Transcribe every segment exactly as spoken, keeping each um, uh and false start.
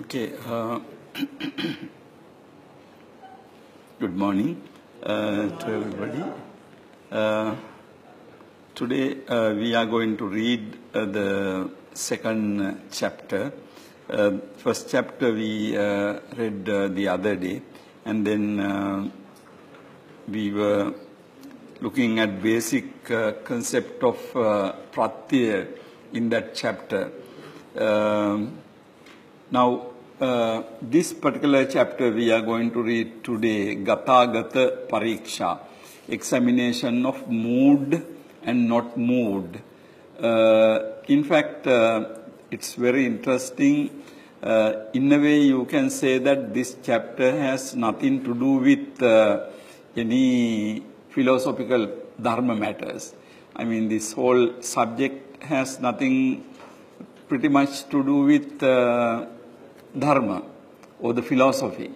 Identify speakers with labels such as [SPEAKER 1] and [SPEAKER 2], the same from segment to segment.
[SPEAKER 1] Okay. Uh, good morning uh, to everybody. Uh, today uh, we are going to read uh, the second chapter. Uh, first chapter we uh, read uh, the other day, and then uh, we were looking at basic uh, concept of uh, pratyaya in that chapter. Um, now, uh, this particular chapter we are going to read today, Gatagata Pariksha, examination of mood and not mood. Uh, in fact, uh, it's very interesting. Uh, in a way, you can say that this chapter has nothing to do with uh, any philosophical dharma matters. I mean, this whole subject has nothing pretty much to do with uh, dharma or the philosophy.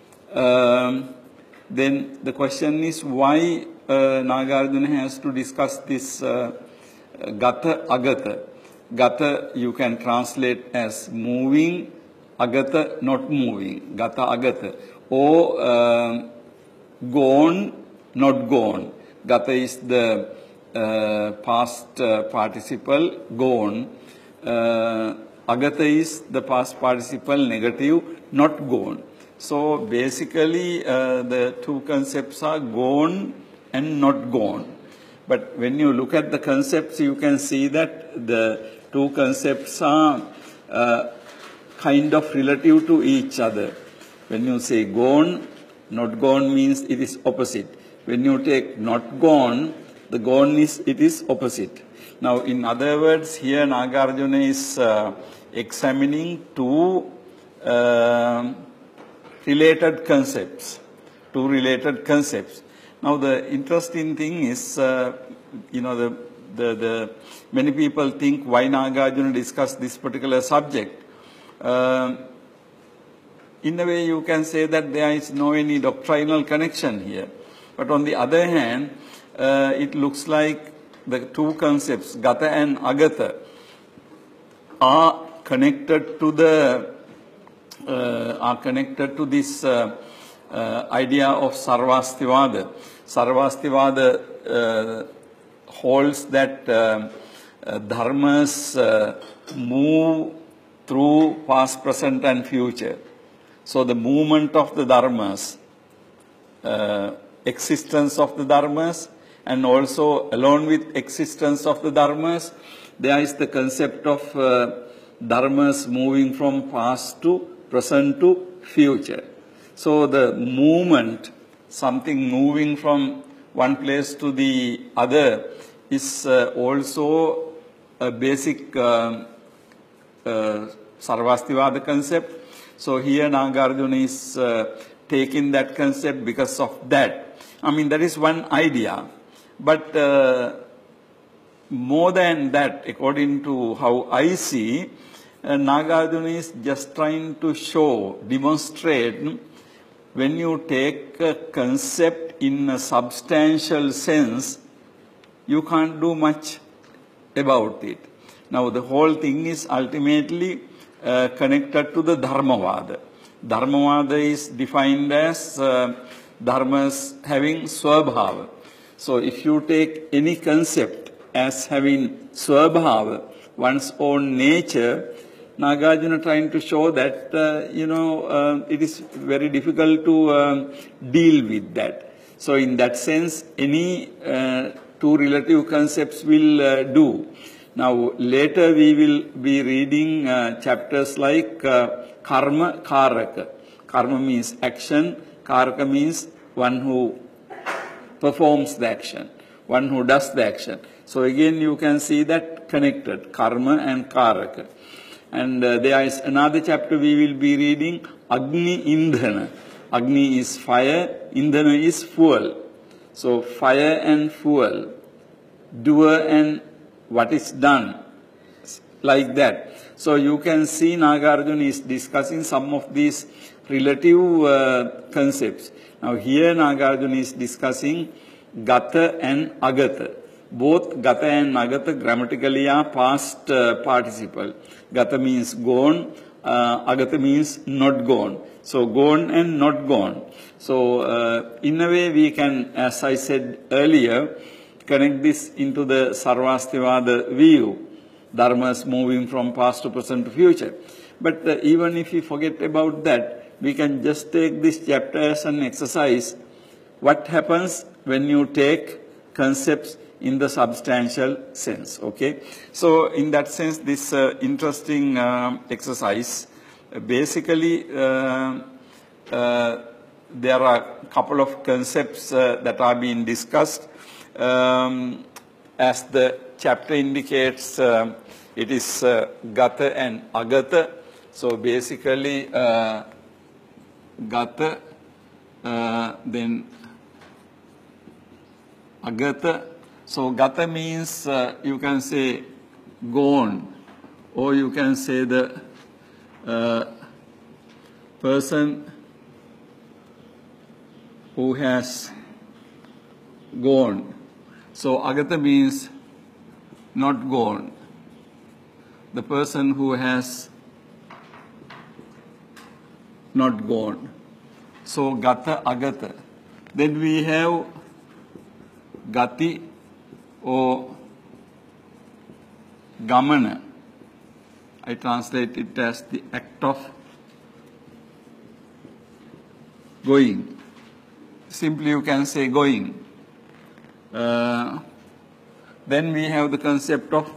[SPEAKER 1] Um, then the question is why uh, Nagarjuna has to discuss this uh, Gata Agata. Gata you can translate as moving, Agata not moving, Gata Agata. Or uh, gone, not gone. Gata is the uh, past uh, participle, gone. Uh, Agata is the past participle negative, not gone. So basically uh, the two concepts are gone and not gone. But when you look at the concepts, you can see that the two concepts are uh, kind of relative to each other. When you say gone, not gone means it is opposite. When you take not gone, the gone is, it is opposite. Now, in other words, here Nagarjuna is uh, examining two uh, related concepts, two related concepts. Now, the interesting thing is, uh, you know, the, the, the many people think why Nagarjuna discussed this particular subject. Uh, in a way, you can say that there is no any doctrinal connection here. But on the other hand, uh, it looks like the two concepts, Gata and Agata, are connected to the uh, are connected to this uh, uh, idea of Sarvastivada. Sarvastivada uh, holds that uh, uh, dharmas uh, move through past, present, and future. So the movement of the dharmas, uh, existence of the dharmas, and also along with existence of the dharmas, there is the concept of uh, dharmas moving from past to present to future. So the movement, something moving from one place to the other, is uh, also a basic uh, uh, Sarvastivada concept. So here Nagarjuna is uh, taking that concept because of that. I mean, that is one idea. But uh, more than that, according to how I see, uh, Nagarjuna is just trying to show, demonstrate, when you take a concept in a substantial sense, you can't do much about it. Now, the whole thing is ultimately uh, connected to the Dharmavada. Dharmavada is defined as uh, dharmas having swabhava. So if you take any concept as having swabhava, one's own nature, Nagarjuna trying to show that, uh, you know, uh, it is very difficult to uh, deal with that. So in that sense, any uh, two relative concepts will uh, do. Now, later we will be reading uh, chapters like uh, Karma Karaka. Karma means action, Karaka means one who performs the action, one who does the action. So again, you can see that connected, karma and karaka. And uh, there is another chapter we will be reading, Agni Indhana. Agni is fire, Indhana is fuel. So fire and fuel, doer and what is done, like that. So you can see Nagarjuna is discussing some of these relative uh, concepts. Now here Nagarjuna is discussing Gata and Agata. Both Gata and Agata grammatically are past uh, participle. Gata means gone, uh, agata means not gone. So gone and not gone. So uh, in a way we can, as I said earlier, connect this into the Sarvastivada view, dharmas moving from past to present to future. But uh, even if we forget about that, we can just take this chapter as an exercise. What happens when you take concepts in the substantial sense, okay? So in that sense, this uh, interesting uh, exercise, uh, basically uh, uh, there are a couple of concepts uh, that are being discussed. Um, as the chapter indicates, uh, it is uh, gata and agata. So basically, uh, gata, uh, then agata. So gata means uh, you can say gone, or you can say the uh, person who has gone. So agata means not gone. The person who has not gone. So gata, agata. Then we have gati or gamana. I translate it as the act of going. Simply you can say going. Uh, then we have the concept of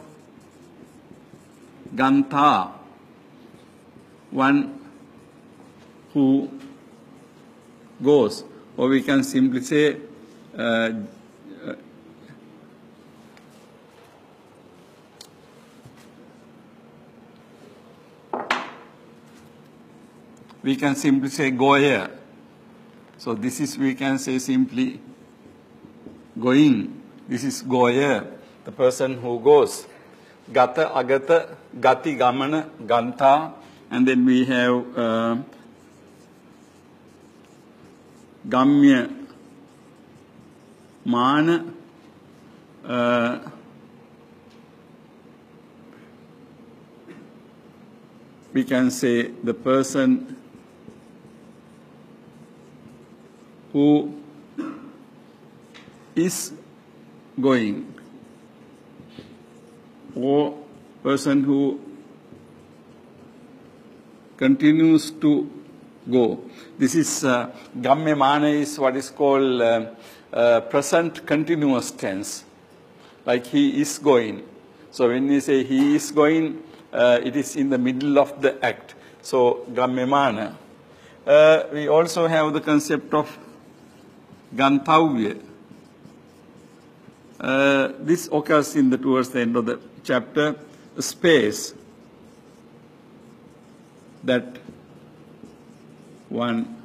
[SPEAKER 1] gantha, one who goes, or we can simply say uh, we can simply say goer. So this is, we can say simply going. This is goer, the person who goes. Gata, agata, gati, gamana, gantha, and then we have uh, gamya, mana, uh, we can say the person who is going, or person who continues to go. This is uh, gamme mana is what is called uh, uh, present continuous tense, like he is going. So when we say he is going, uh, it is in the middle of the act. So gamme mana. Uh, we also have the concept of ganthavya. Uh, this occurs in the towards the end of the chapter. Space that one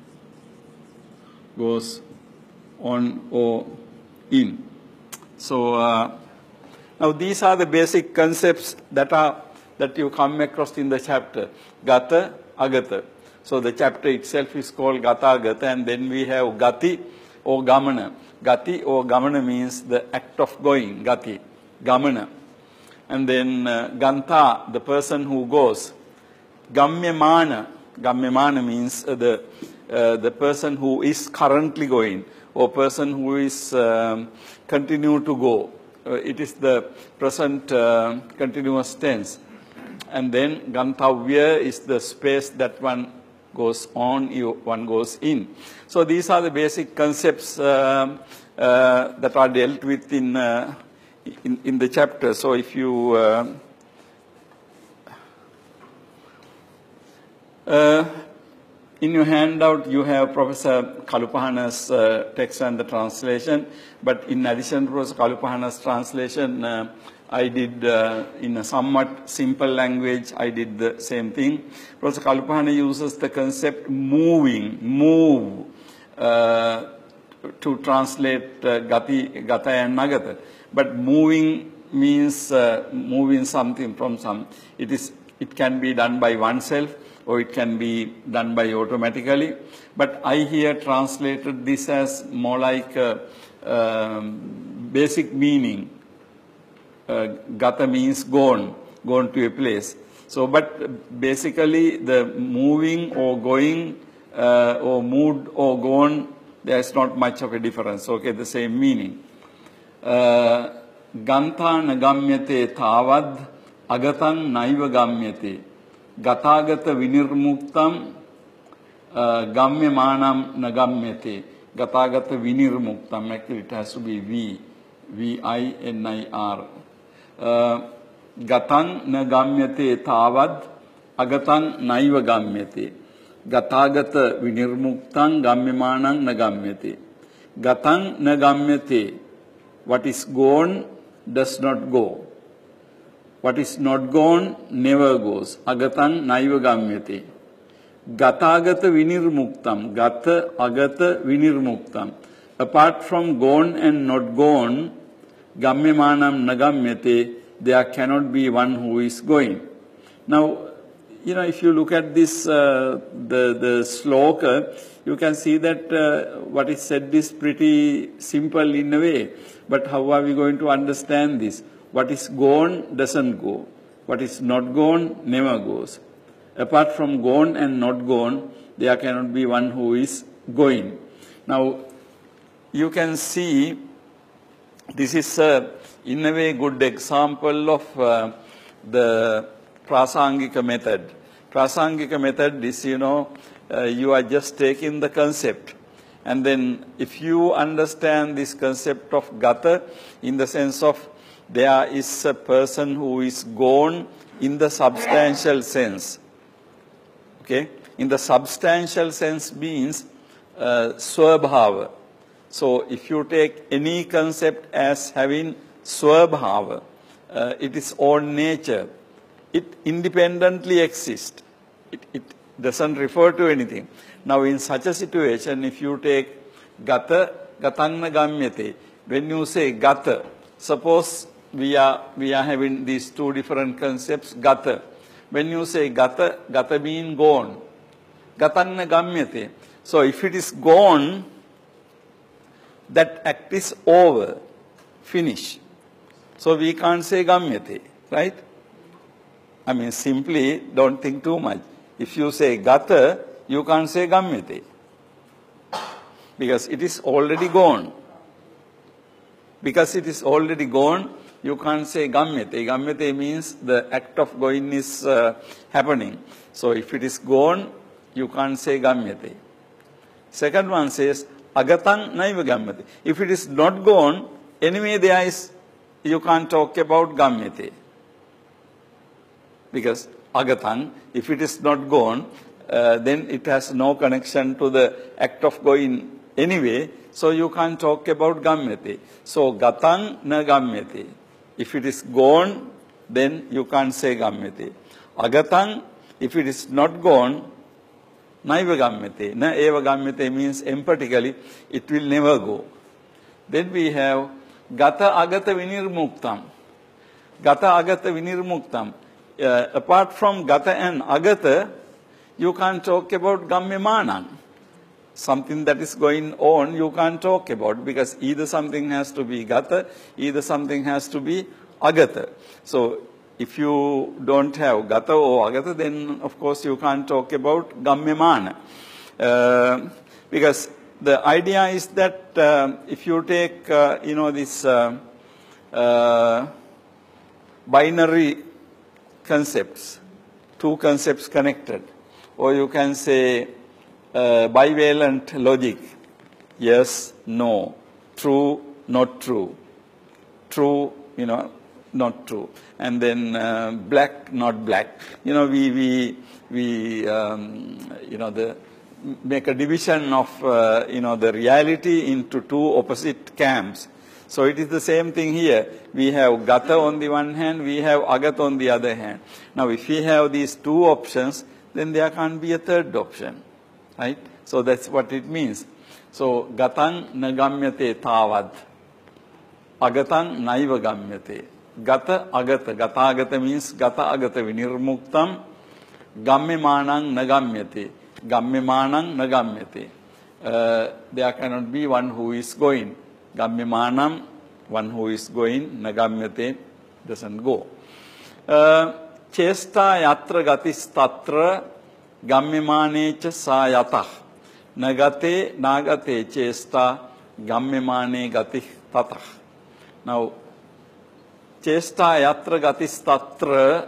[SPEAKER 1] goes on or in. So uh, now these are the basic concepts that are that you come across in the chapter. Gata, agata. So the chapter itself is called gata, agata, and then we have gati or gamana. Gati or gamana means the act of going, gati, gamana. And then uh, gantha, the person who goes. Gamyamana, gamyamana means uh, the uh, the person who is currently going, or person who is um, continue to go. Uh, it is the present uh, continuous tense. And then ganthavya is the space that one goes on, you, one goes in. So these are the basic concepts uh, uh, that are dealt with in, uh, in in the chapter. So if you uh, uh, in your handout you have Professor Kalupahana's uh, text and the translation, but in addition to Professor Kalupahana's translation, uh, I did uh, in a somewhat simple language, I did the same thing. Professor Kalupahana uses the concept moving, move, uh, to translate uh, gati, gata and nagata. But moving means uh, moving something from some. It is, it can be done by oneself, or it can be done by automatically. But I here translated this as more like a, um, basic meaning. Uh, gata means gone, gone to a place. So, but basically the moving or going uh, or moved or gone, there is not much of a difference. Okay, the same meaning. Uh, Gantha nagamyate tavad agatang naiva gamyate gatagata vinirmuktam uh, gamyamanam nagamyate gatagata vinirmuktam. Actually, it has to be V, V I N I R. Uh, Gatang na gamyate tavad agatang naiva gamyate gatagata vinirmuktam gamyamanang na gamyate. Gatang na gamyate, what is gone does not go. What is not gone never goes. Agatang naiva gamyate. Gatagata vinirmuktam, gata agata vinirmuktam. Apart from gone and not gone, gamyamanam nagamyate, there cannot be one who is going. Now, you know, if you look at this, uh, the, the sloka, you can see that uh, what is said is pretty simple in a way. But how are we going to understand this? What is gone doesn't go. What is not gone never goes. Apart from gone and not gone, there cannot be one who is going. Now, you can see this is a, in a way, good example of uh, the Prasangika method. Prasangika method is, you know, uh, you are just taking the concept. And then if you understand this concept of gata in the sense of there is a person who is gone in the substantial sense. Okay? In the substantial sense means uh, swabhava. So if you take any concept as having swabhava, uh, it is own nature. It independently exists. It, it doesn't refer to anything. Now in such a situation, if you take gata, gatangna gamyate, when you say gata, suppose we are, we are having these two different concepts, gata. When you say gata, gata means gone. Gatangna gamyate. So if it is gone, that act is over, finish. So we can't say gamyate, right? I mean, simply don't think too much. If you say gata, you can't say gamyate. Because it is already gone. Because it is already gone, you can't say gamyate. Gamyate means the act of going is uh, happening. So if it is gone, you can't say gamyate. Second one says, agatang naiva gamyate. If it is not gone, anyway there is, you can't talk about gamyate. Because agatang, if it is not gone, uh, then it has no connection to the act of going anyway, so you can't talk about gamyate. So gatang na gamyate. If it is gone, then you can't say gamyate. Agatang, if it is not gone, naiva gamyate. Na eva gamyate means emphatically, it will never go. Then we have gata agata vinirmuktam. Gata agata vinirmuktam. Uh, apart from gata and agata, you can't talk about gamyamanam. Something that is going on, you can't talk about, because either something has to be gata, either something has to be agata. So if you don't have gata or agata, then of course you can't talk about gamyamana. Uh, because the idea is that uh, if you take, uh, you know, this uh, uh, binary concepts, two concepts connected, or you can say uh, bivalent logic, yes, no, true, not true, true, you know, not true, and then uh, black, not black. You know, we we we um, you know the make a division of uh, you know the reality into two opposite camps. So it is the same thing here. We have gata on the one hand, we have agata on the other hand. Now if we have these two options, then there can't be a third option, right? So that's what it means. So gatang nagamyate tavad, agatang naiva gamyate. Gata agata, gata agata means gata agata vinirmuktam, gamyamanang nagamyate, gamyamanang nagamyate. Uh, there cannot be one who is going. Gamyamanam, one who is going, nagamyate, doesn't go. Uh, Chesta yatra gatis tatra gammyamane cha sa yatah. Nagate nagate chesta gammyamane gatih tatah. Now, chesta yatra gatis tatra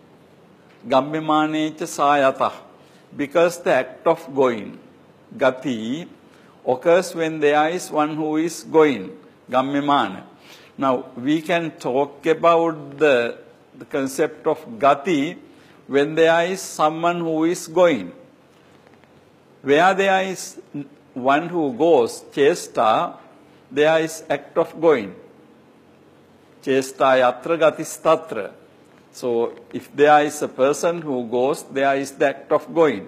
[SPEAKER 1] gammyamane cha sa yatah. Because the act of going, gati, occurs when there is one who is going, gammyamana. Now, we can talk about the, the concept of gati when there is someone who is going. Where there is one who goes, chesta, there is act of going. Chesta yatra gatis tatra. So, if there is a person who goes, there is the act of going.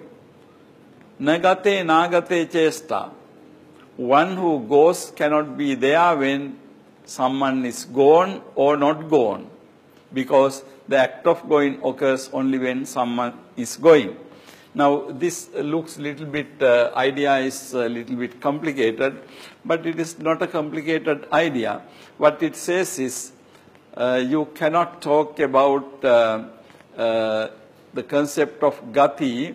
[SPEAKER 1] Nagate nagate chesta. One who goes cannot be there when someone is gone or not gone, because the act of going occurs only when someone is going. Now, this looks a little bit, uh, idea is a little bit complicated, but it is not a complicated idea. What it says is, uh, you cannot talk about uh, uh, the concept of gati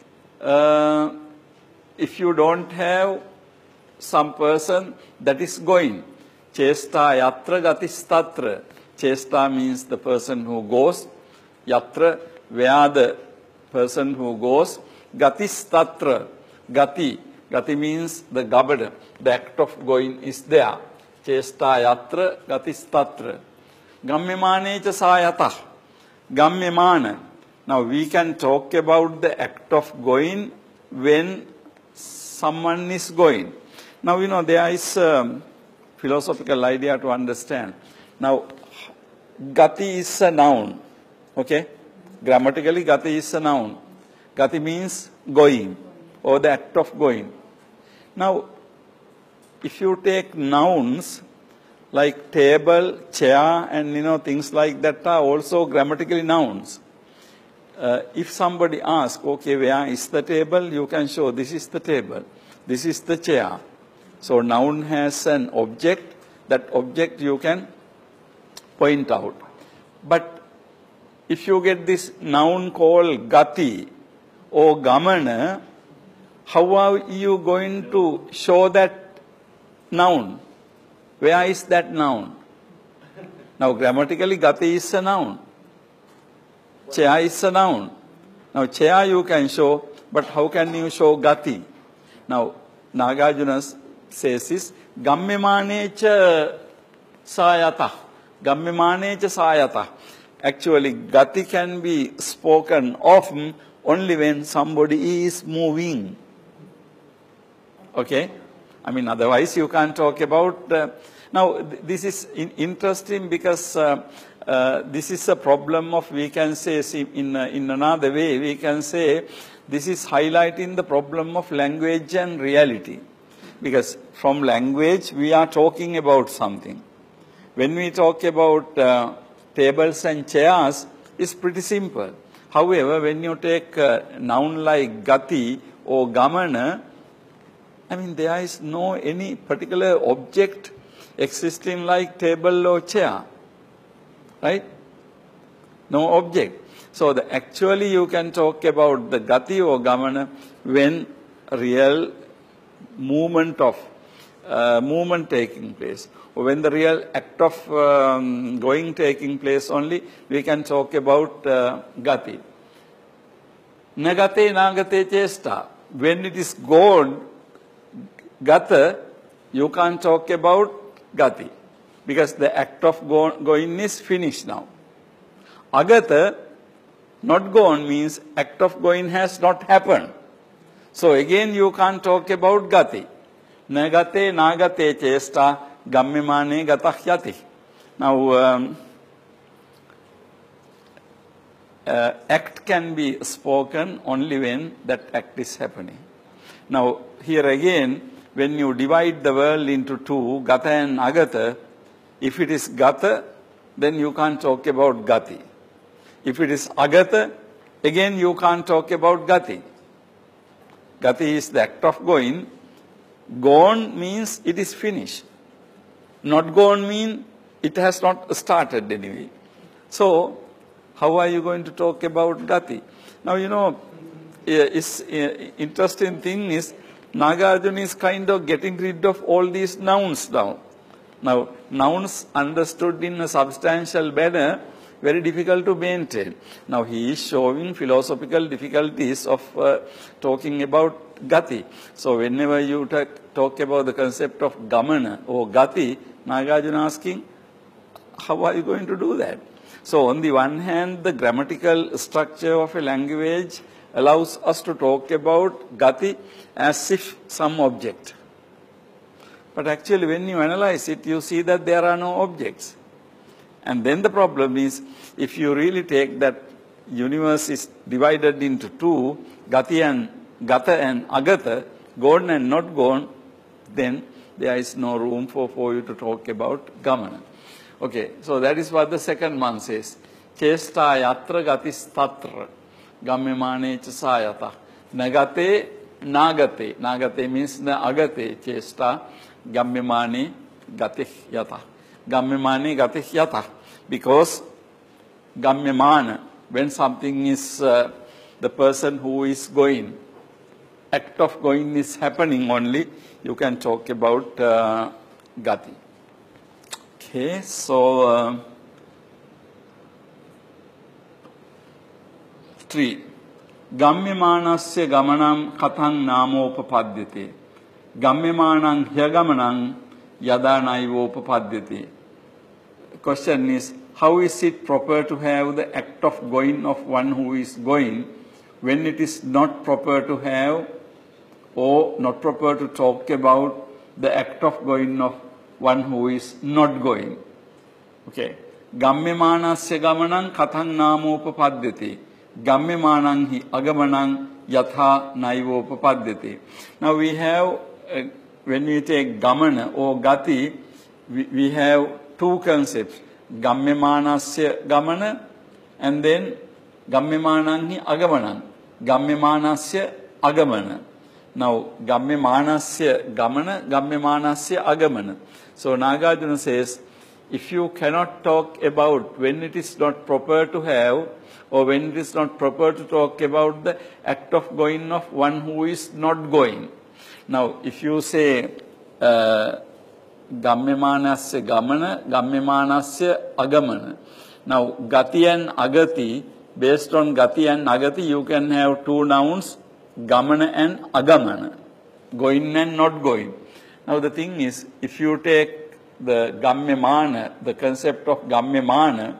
[SPEAKER 1] uh, if you don't have some person that is going. Chesta yatra gatis tatra. Chesta means the person who goes. Yatra, where the person who goes. Gatis tatra. Gati. Gati means the governor. The act of going is there. Chesta yatra gatis tatra. Gammyamane cha sayatah. Gammyamana. Now we can talk about the act of going when someone is going. Now, you know, there is a philosophical idea to understand. Now, gati is a noun. Okay? Grammatically, gati is a noun. Gati means going or the act of going. Now, if you take nouns like table, chair, and you know things like that are also grammatically nouns. Uh, if somebody asks, okay, where is the table? You can show this is the table, this is the chair. So noun has an object. That object you can point out. But if you get this noun called gati or gamana, how are you going to show that noun? Where is that noun? Now, grammatically, gati is a noun. Chair is a noun. Now, chair you can show, but how can you show gati? Now, Nagarjuna says is, gammyamane cha sayatah. Gammyamane cha sayatah. Actually, gati can be spoken of only when somebody is moving. Okay? I mean, otherwise you can't talk about... Uh, now, th this is in interesting because uh, uh, this is a problem of, we can say, in, uh, in another way, we can say, this is highlighting the problem of language and reality. Because from language, we are talking about something. When we talk about uh, tables and chairs, it's pretty simple. However, when you take a noun like gati or gamana, I mean, there is no any particular object existing like table or chair, right? No object. So, the, actually you can talk about the gati or gamana when real movement of, uh, movement taking place. Or when the real act of um, going taking place only, we can talk about uh, gati. Nagate nagate chesta. When it is gone, gata, you can't talk about gati. Because the act of go going is finished now. Agata, not gone, means act of going has not happened. So again you can't talk about gati. Nagate nagate chesta gammyamane gatah yati. Now, um, uh, act can be spoken only when that act is happening. Now, here again, when you divide the world into two, gata and agata, if it is gata, then you can't talk about gati. If it is agata, again you can't talk about gati. Gati is the act of going. Gone means it is finished. Not gone means it has not started anyway. So, how are you going to talk about Gati? Now, you know, it's interesting thing is, Nagarjuna is kind of getting rid of all these nouns now. Now, nouns understood in a substantial manner, very difficult to maintain. Now, he is showing philosophical difficulties of uh, talking about Gati. So, whenever you talk about the concept of Gamana or Gati, Nagarjuna asking, how are you going to do that? So, on the one hand, the grammatical structure of a language allows us to talk about Gati as if some object. But actually, when you analyze it, you see that there are no objects. And then the problem is, if you really take that universe is divided into two, Gati and Gata and Agata, gone and not gone, then there is no room for, for you to talk about Gamana. Okay, so that is what the second one says. Chesta yatra gatis tatra, gammemane chasayata. Nagate, nagate. Nagate means na agate, chesta, gammemane gatih yata. Gammemane gatih yata. Because gammemana, when something is, uh, the person who is going, act of going is happening only, you can talk about uh, Gati. Okay, so uh, three. Gammyemanasya gamanam kathang namopapadyate. Gammyemanang hyagamanang yada naivopapadyate. Question is, how is it proper to have the act of going of one who is going when it is not proper to have or not proper to talk about the act of going of one who is not going? Okay. Gammyemanasya gamanang kathang namopapadyate. Gammyemanang hi agamanang yatha naivopapadyate. Now we have, uh, when we take gamana or gati, we, we have two concepts. Gammyemanasya gamana and then gammyemanang hi agamanang. Gammyemanasya agamana. Now, gammyemanasya gamana, gammyemanasya agamana. So, Nagarjuna says, if you cannot talk about when it is not proper to have or when it is not proper to talk about the act of going of one who is not going. Now, if you say, uh, gammyemanasya gamana, gammyemanasya agamana. Now, gati and agati, based on gati and agati, you can have two nouns, gamana and agamana, going and not going. Now, the thing is, if you take the gammyemana, the concept of gammyemana,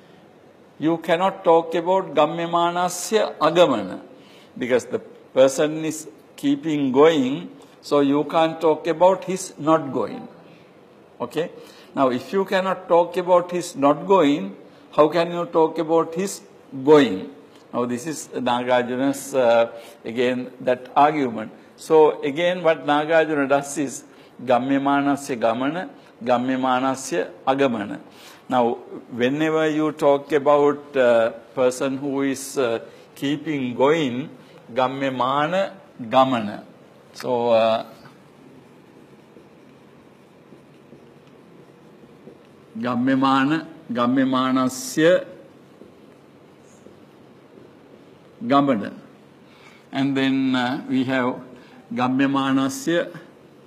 [SPEAKER 1] you cannot talk about gammyemanasya agamana, because the person is keeping going, so you can't talk about his not going. Okay? Now, if you cannot talk about his not going, how can you talk about his going? Now, this is Nagarjuna's, uh, again, that argument. So, again, what Nagarjuna does is gammyemanasya gamana, gammyemanasya agamana. Now, whenever you talk about a person who is uh, keeping going, gammyemana gamana. So, uh, gammyemana, gammyemanasya gamana. And then uh, we have gammyemanasya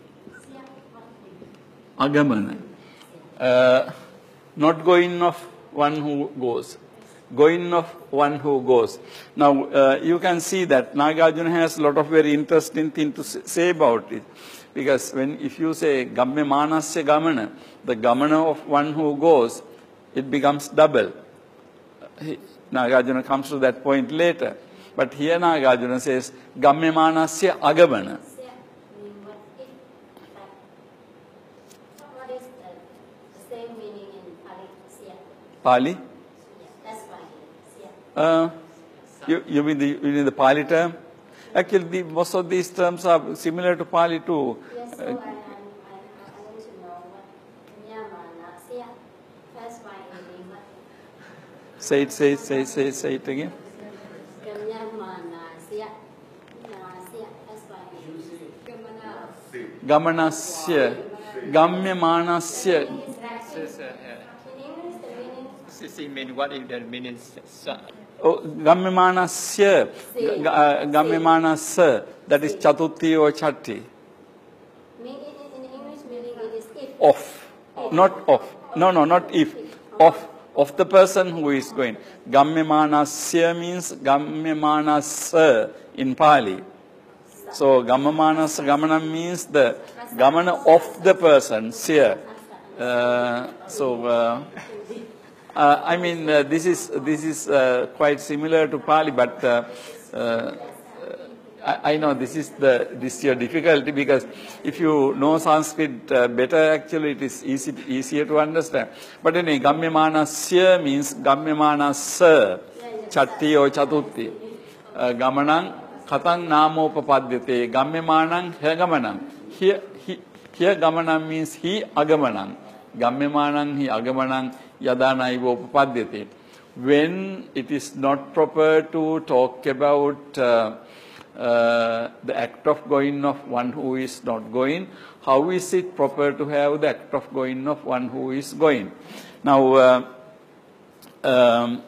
[SPEAKER 1] agamana. Uh, not going of one who goes. Going of one who goes. Now, uh, you can see that Nagarjuna has a lot of very interesting things to say about it. Because when, if you say gammyemanasya gamana, the gamana of one who goes, it becomes double. He, Nagarjuna comes to that point later. But here Nagarjuna says gammyemanasya agamana.
[SPEAKER 2] What is the same meaning in Pali?
[SPEAKER 1] Pali?
[SPEAKER 2] That's Pali.
[SPEAKER 1] Uh, you, you, mean the, you mean the Pali term? Actually, the, most of these terms are similar to Pali too.
[SPEAKER 2] Yes, so
[SPEAKER 1] uh,
[SPEAKER 2] I, I, I, I want to know what Gammyemanasya, that's my meaning.
[SPEAKER 1] Say it, say it, say it, say it, say it again.
[SPEAKER 2] Gammyemanasya, nasya, that's my meaning.
[SPEAKER 1] Gamanasya, gammyemanasya.
[SPEAKER 2] In English, the meaning
[SPEAKER 3] sissy mean what is the meaning?
[SPEAKER 1] Oh, Gamyamanasya, Gamyamanasya, that is Chatuthi or Chatti.
[SPEAKER 2] In, in, in English meaning it is if.
[SPEAKER 1] Of, not of. No, no, not if. Of, of the person who is going. Gamyamanasya means Gamyamanasya in Pali. So Gamyamanasya Gamanam means the Gamana of the person, Sya. Uh, so, uh, uh, I mean, uh, this is this is uh, quite similar to Pali, but uh, uh, I, I know this is the this your difficulty, because if you know Sanskrit uh, better, actually it is easy easier to understand. But anyway, Gamyamanasya means Gamyamanasya, Chatti or Chatutti. Uh, Gamanang Katang Namopapadyate, Gamyamanang Hegamanang. Here, he, here Gamanang means he Agamanang. Gamyamanang hi Agamanang Yadanaivo Upapadyate. When it is not proper to talk about uh, uh, the act of going of one who is not going, how is it proper to have the act of going of one who is going? Now, uh, um,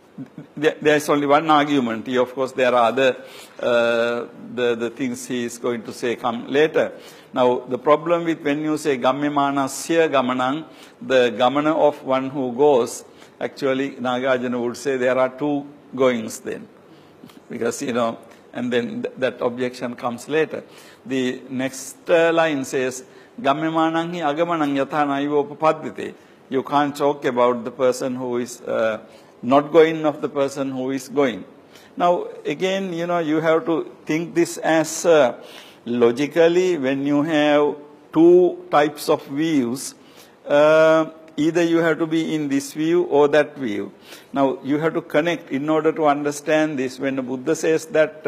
[SPEAKER 1] there is only one argument. Of course, there are other uh, the the things he is going to say come later. Now, the problem with when you say Gamyamanasya Gamanang, the Gamana of one who goes, actually Nagarjuna would say there are two goings then, because you know, and then th that objection comes later. The next uh, line says Gamyamanang hi Agamanang yatha naiva upapadyate. You can't talk about the person who is uh, not going of the person who is going. Now, again, you know, you have to think this as uh, logically, when you have two types of views, uh, either you have to be in this view or that view. Now, you have to connect in order to understand this. When the Buddha says that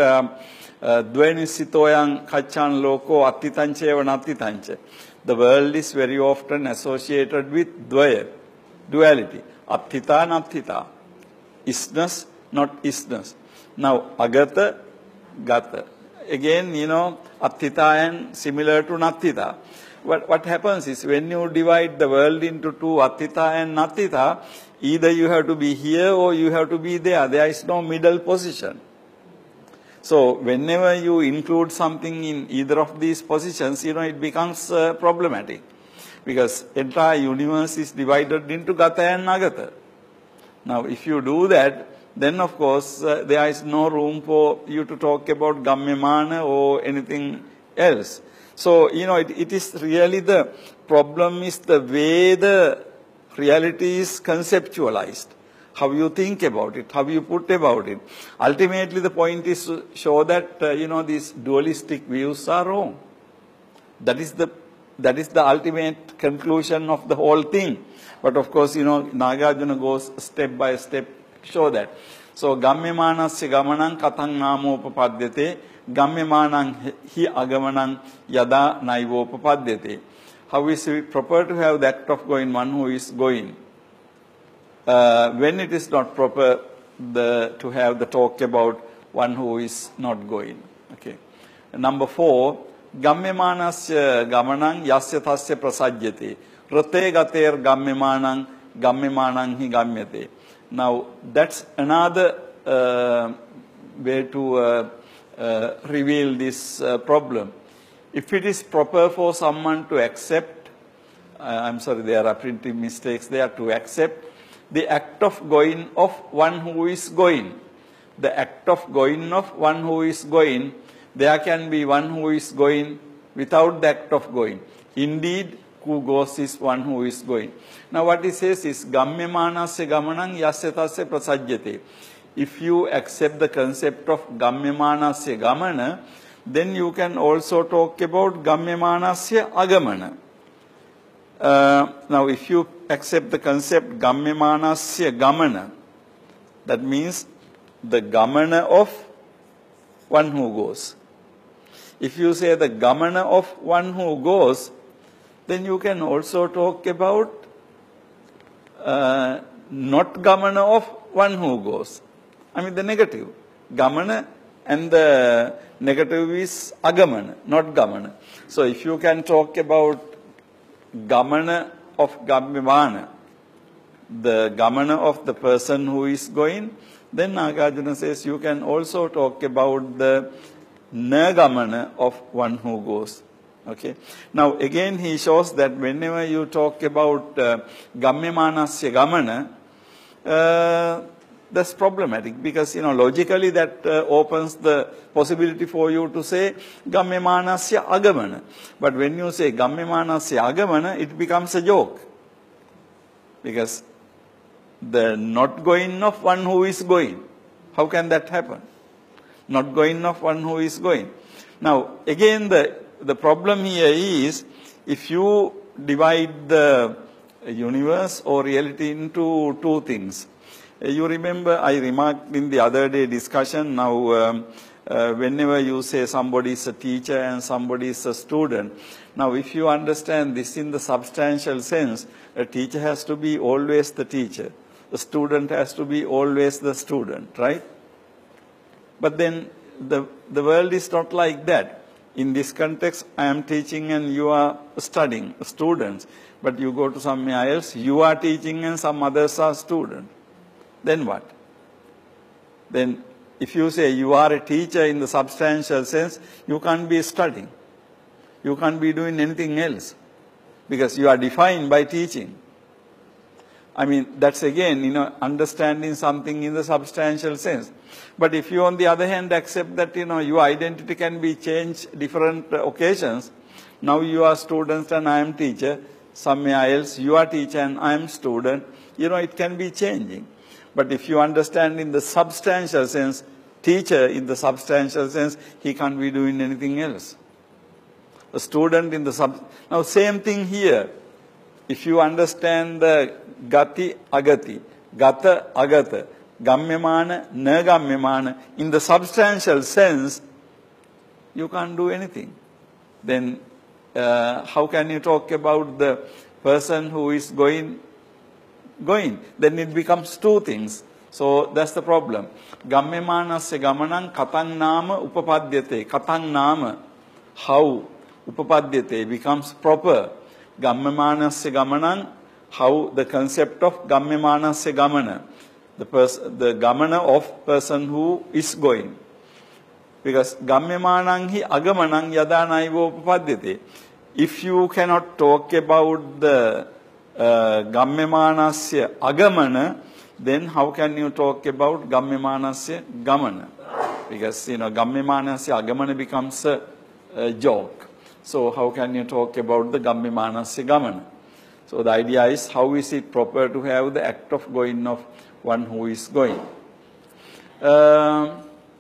[SPEAKER 1] Dvainisitoyang kachan loko attitancheva nattitanche, the world is very often associated with dvaya, duality, attita nattita, isness, not isness. Now, agata, gata. Again, you know, attita and similar to nattita. What, what happens is, when you divide the world into two, attita and nattita, either you have to be here or you have to be there. There is no middle position. So, whenever you include something in either of these positions, you know, it becomes uh, problematic. Because entire universe is divided into gata and nagata. Now, if you do that, then of course uh, there is no room for you to talk about Gamyamana or anything else. So, you know, it, it is really the problem is the way the reality is conceptualized. How you think about it, how you put about it. Ultimately, the point is to show that, uh, you know, these dualistic views are wrong. That is the, that is the ultimate conclusion of the whole thing. But of course, you know, Nagarjuna goes step by step to show that. So, Gamyamanasya Gamanang Katang Namopapadyate, Gamyamanang hi Agamanang Yada Naivopapadyate. How is it proper to have the act of going one who is going? Uh, when it is not proper the, to have the talk about one who is not going. Okay. Number four, Gamyamanasya Gamanang Yasya Tasya Prasajyate. Rate Gater Gamyamanang Gamyamanang hi Gamyate. Now, that's another uh, way to uh, uh, reveal this uh, problem. If it is proper for someone to accept, uh, I'm sorry, there are printing mistakes there, to accept the act of going of one who is going. The act of going of one who is going, there can be one who is going without the act of going. Indeed, who goes is one who is going. Now what he says is, Gamyamanasya Gamanang Yasya Tasya Prasajyate. If you accept the concept of Gamyamanasya Gamana, then you can also talk about Gamyamanasya Agamana. Uh, now, if you accept the concept Gamyamanasya Gamana, that means the Gamana of one who goes. If you say the Gamana of one who goes, then you can also talk about uh, not Gamana of one who goes. I mean the negative. Gamana and the negative is Agamana, not Gamana. So, if you can talk about Gamana of Gamyamana, the gamana of the person who is going, then Nagarjuna says you can also talk about the nagamana of one who goes. Okay. Now again he shows that whenever you talk about uh, gamyamanasya gamana, uh, that's problematic because, you know, logically that uh, opens the possibility for you to say gamyamanasya agamana. But when you say gamyamanasya agamana, it becomes a joke. Because the not going of one who is going, how can that happen? Not going of one who is going. Now again the, the problem here is, if you divide the universe or reality into two things. You remember I remarked in the other day discussion, now um, uh, whenever you say somebody is a teacher and somebody is a student, now if you understand this in the substantial sense, a teacher has to be always the teacher. The student has to be always the student, right? But then the, the world is not like that. In this context, I am teaching and you are studying, students. But you go to somewhere else, you are teaching and some others are students. Then what? Then if you say you are a teacher in the substantial sense, you can't be studying. You can't be doing anything else because you are defined by teaching. I mean, that's again, you know, understanding something in the substantial sense. But if you, on the other hand, accept that, you know, your identity can be changed different uh, occasions. Now you are students and I am teacher. Somewhere else you are teacher and I am student. You know, it can be changing. But if you understand in the substantial sense, teacher in the substantial sense, he can't be doing anything else. A student in the sub... Now same thing here. If you understand the gati, agati, gata, agata, gamyamana, nagamyamana, in the substantial sense, you can't do anything. Then uh, how can you talk about the person who is going going? Then it becomes two things. So that's the problem. Gamyamanasya gamanang katang nama upapadyate. Katang nama, how upapadyate becomes proper. Gamyamanasya gamanang, how the concept of gamyamanasya gamana, the pers the gamana of person who is going. Because gamyamanang hi agamanang yada naivo upapadyate. If you cannot talk about the Uh, gamyamanasya agamana, then how can you talk about gamyamanasya gamana? Because, you know, gamyamanasya agamana becomes a, a joke. So how can you talk about the gamyamanasya gamana? So the idea is, how is it proper to have the act of going of one who is going? Uh,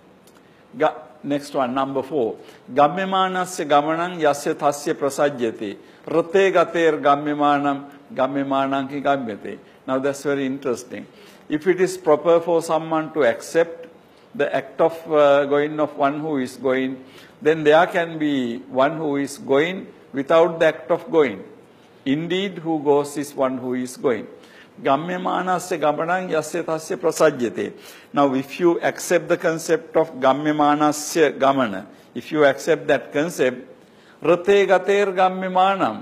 [SPEAKER 1] next one, number four. Gamyamanasya gamanang yasya tasya prasajyate. Rate gater gamyamanam gamyamanang ki gamyate. Now that's very interesting. If it is proper for someone to accept the act of uh, going of one who is going, then there can be one who is going without the act of going. Indeed, who goes is one who is going. Gamyamanasya gamanang yasya tasya prasajyate. Now if you accept the concept of gamyamanasya gamana, if you accept that concept, rate gater gamyamanam,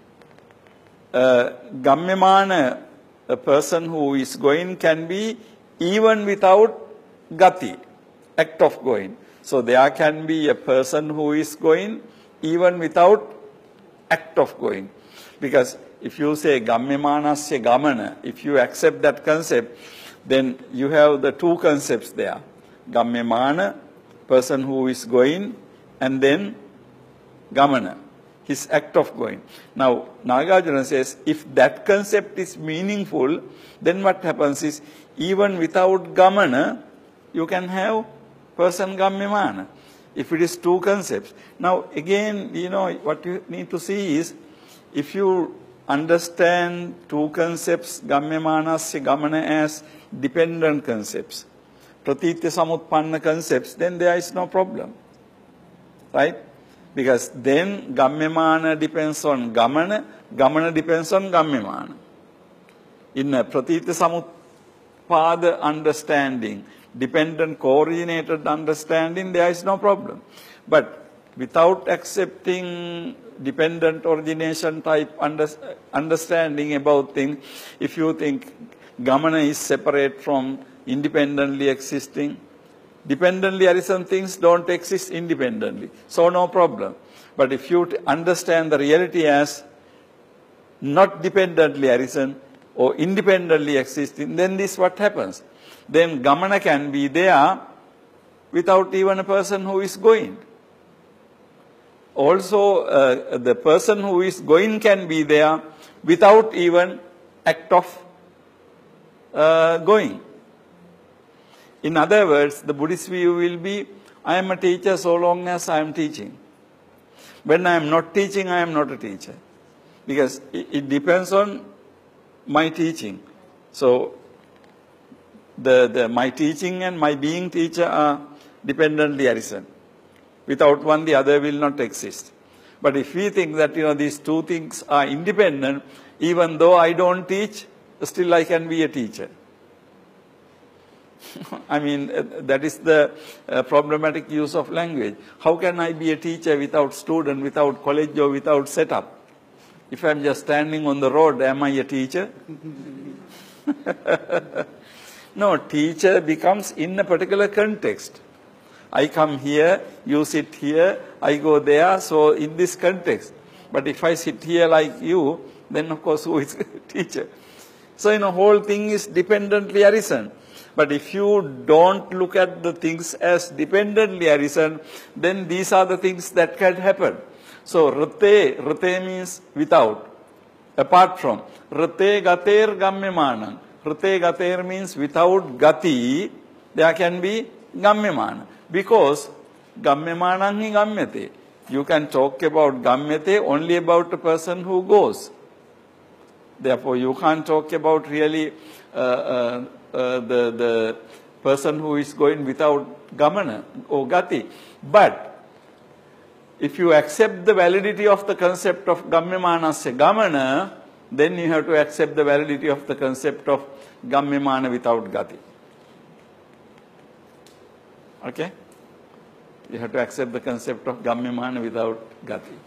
[SPEAKER 1] uh, gamyamana, a person who is going can be even without gati, act of going. So there can be a person who is going even without act of going. Because if you say gamyamanasya gamana, if you accept that concept, then you have the two concepts there. Gamyamana, person who is going, and then gamana, his act of going. Now, Nagarjuna says, if that concept is meaningful, then what happens is, even without gamana, you can have person gamyamana. If it is two concepts. Now, again, you know, what you need to see is, if you understand two concepts, gamyamanasya gamana, as dependent concepts, pratitya samutpanna concepts, then there is no problem. Right? Because then gamyamana depends on gamana, gamana depends on gamyamana. In a pratitya samutpada understanding, dependent coordinated understanding, there is no problem. But without accepting dependent origination type under, understanding about things, if you think Gamana is separate from independently existing. Dependently arisen things don't exist independently, so no problem. But if you understand the reality as not dependently arisen or independently existing, then this what happens. Then Gamana can be there without even a person who is going. Also, uh, the person who is going can be there without even act of uh, going. In other words, the Buddhist view will be, I am a teacher so long as I am teaching. When I am not teaching, I am not a teacher. Because it, it depends on my teaching. So, the, the, my teaching and my being teacher are dependently arisen. Without one, the other will not exist. But if we think that, you know, these two things are independent, even though I don't teach, still I can be a teacher. I mean, uh, that is the uh, problematic use of language. How can I be a teacher without student, without college or without setup? If I am just standing on the road, am I a teacher? No, teacher becomes in a particular context. I come here, you sit here, I go there, so in this context. But if I sit here like you, then of course who is a teacher? So, you know, whole thing is dependently arisen. But if you don't look at the things as dependently arisen, then these are the things that can happen. So, rate, rate means without, apart from. Rate gater gammemana. Rate gater means without gati, there can be gammemana. Because gammemana hi gammyate. You can talk about gammyate only about a person who goes. Therefore, you can't talk about really uh, uh, uh, the, the person who is going without gamana or gati. But if you accept the validity of the concept of gammemanasya gamana, then you have to accept the validity of the concept of gammemana without gati. Okay? You have to accept the concept of gammemana without gati.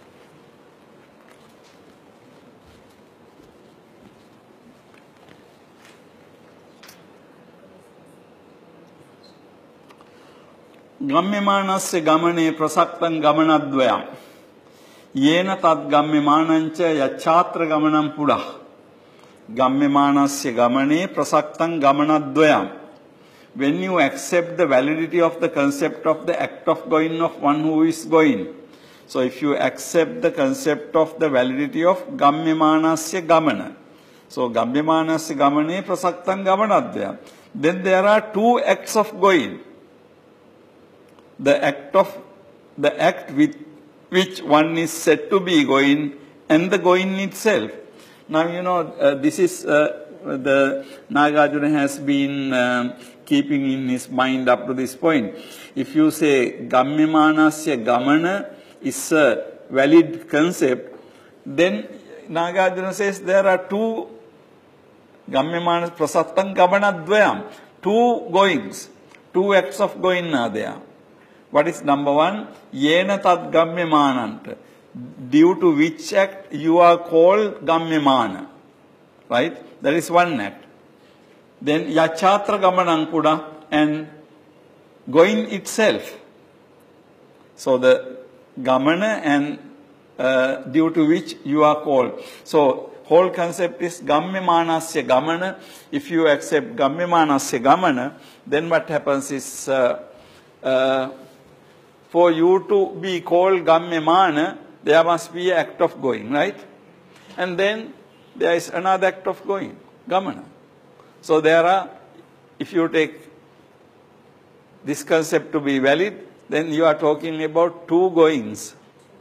[SPEAKER 1] Gammemanasya gamane prasaktam gamanadvayam. Yena tad gammemanancha yachatra gamanam pudah. Gammemanasya gamane prasaktam gamanadvayam. When you accept the validity of the concept of the act of going of one who is going. So if you accept the concept of the validity of gammemanasya gamana. So gammemanasya gamane prasaktam gamanadvayam. Then there are two acts of going. The act of, the act with which one is said to be going and the going itself. Now, you know, uh, this is, uh, the Nagarjuna has been um, keeping in his mind up to this point. If you say gammemanasya gamana is a valid concept, then Nagarjuna says there are two gammemanas prasattam gamanadvayam, two goings, two acts of going are there. What is number one? Yena tad gammemananta. Due to which act you are called gammemana. Right? That is one act. Then yachatra gamanam kuda, and going itself. So the gamana and uh, due to which you are called. So whole concept is gammemanasya gamana. If you accept gammemanasya gamana, then what happens is uh, uh, for you to be called gammemana, there must be an act of going, right? And then there is another act of going, gamana. So there are, if you take this concept to be valid, then you are talking about two goings.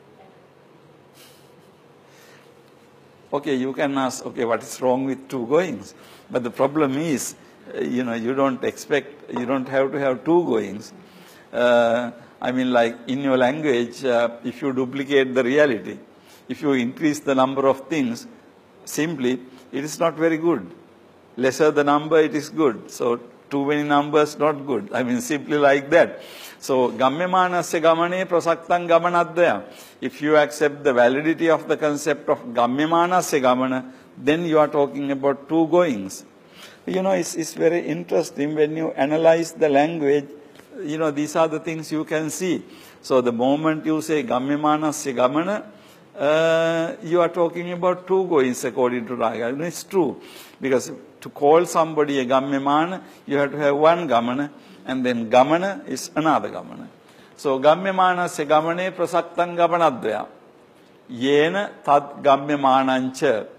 [SPEAKER 1] Okay, you can ask, okay, what is wrong with two goings? But the problem is, you know, you don't expect, you don't have to have two goings. Uh, I mean, like in your language, uh, if you duplicate the reality, if you increase the number of things, simply, it is not very good. Lesser the number, it is good. So, too many numbers, not good. I mean, simply like that. So, gammemanasya gamane prasaktam gamanadvayam. If you accept the validity of the concept of gammemanasya gamana, then you are talking about two goings. You know, it's, it's very interesting when you analyze the language, you know, these are the things you can see. So the moment you say Gamyamanasya Gamana, uh, you are talking about two goings according to Nagarjuna. It's true. Because to call somebody a Gamyamana, you have to have one Gamana, and then Gamana is another Gamana. So Gamyamanasya Gamane Prasaktan Gamanadvaya. Yena Tad Gamyamanancha.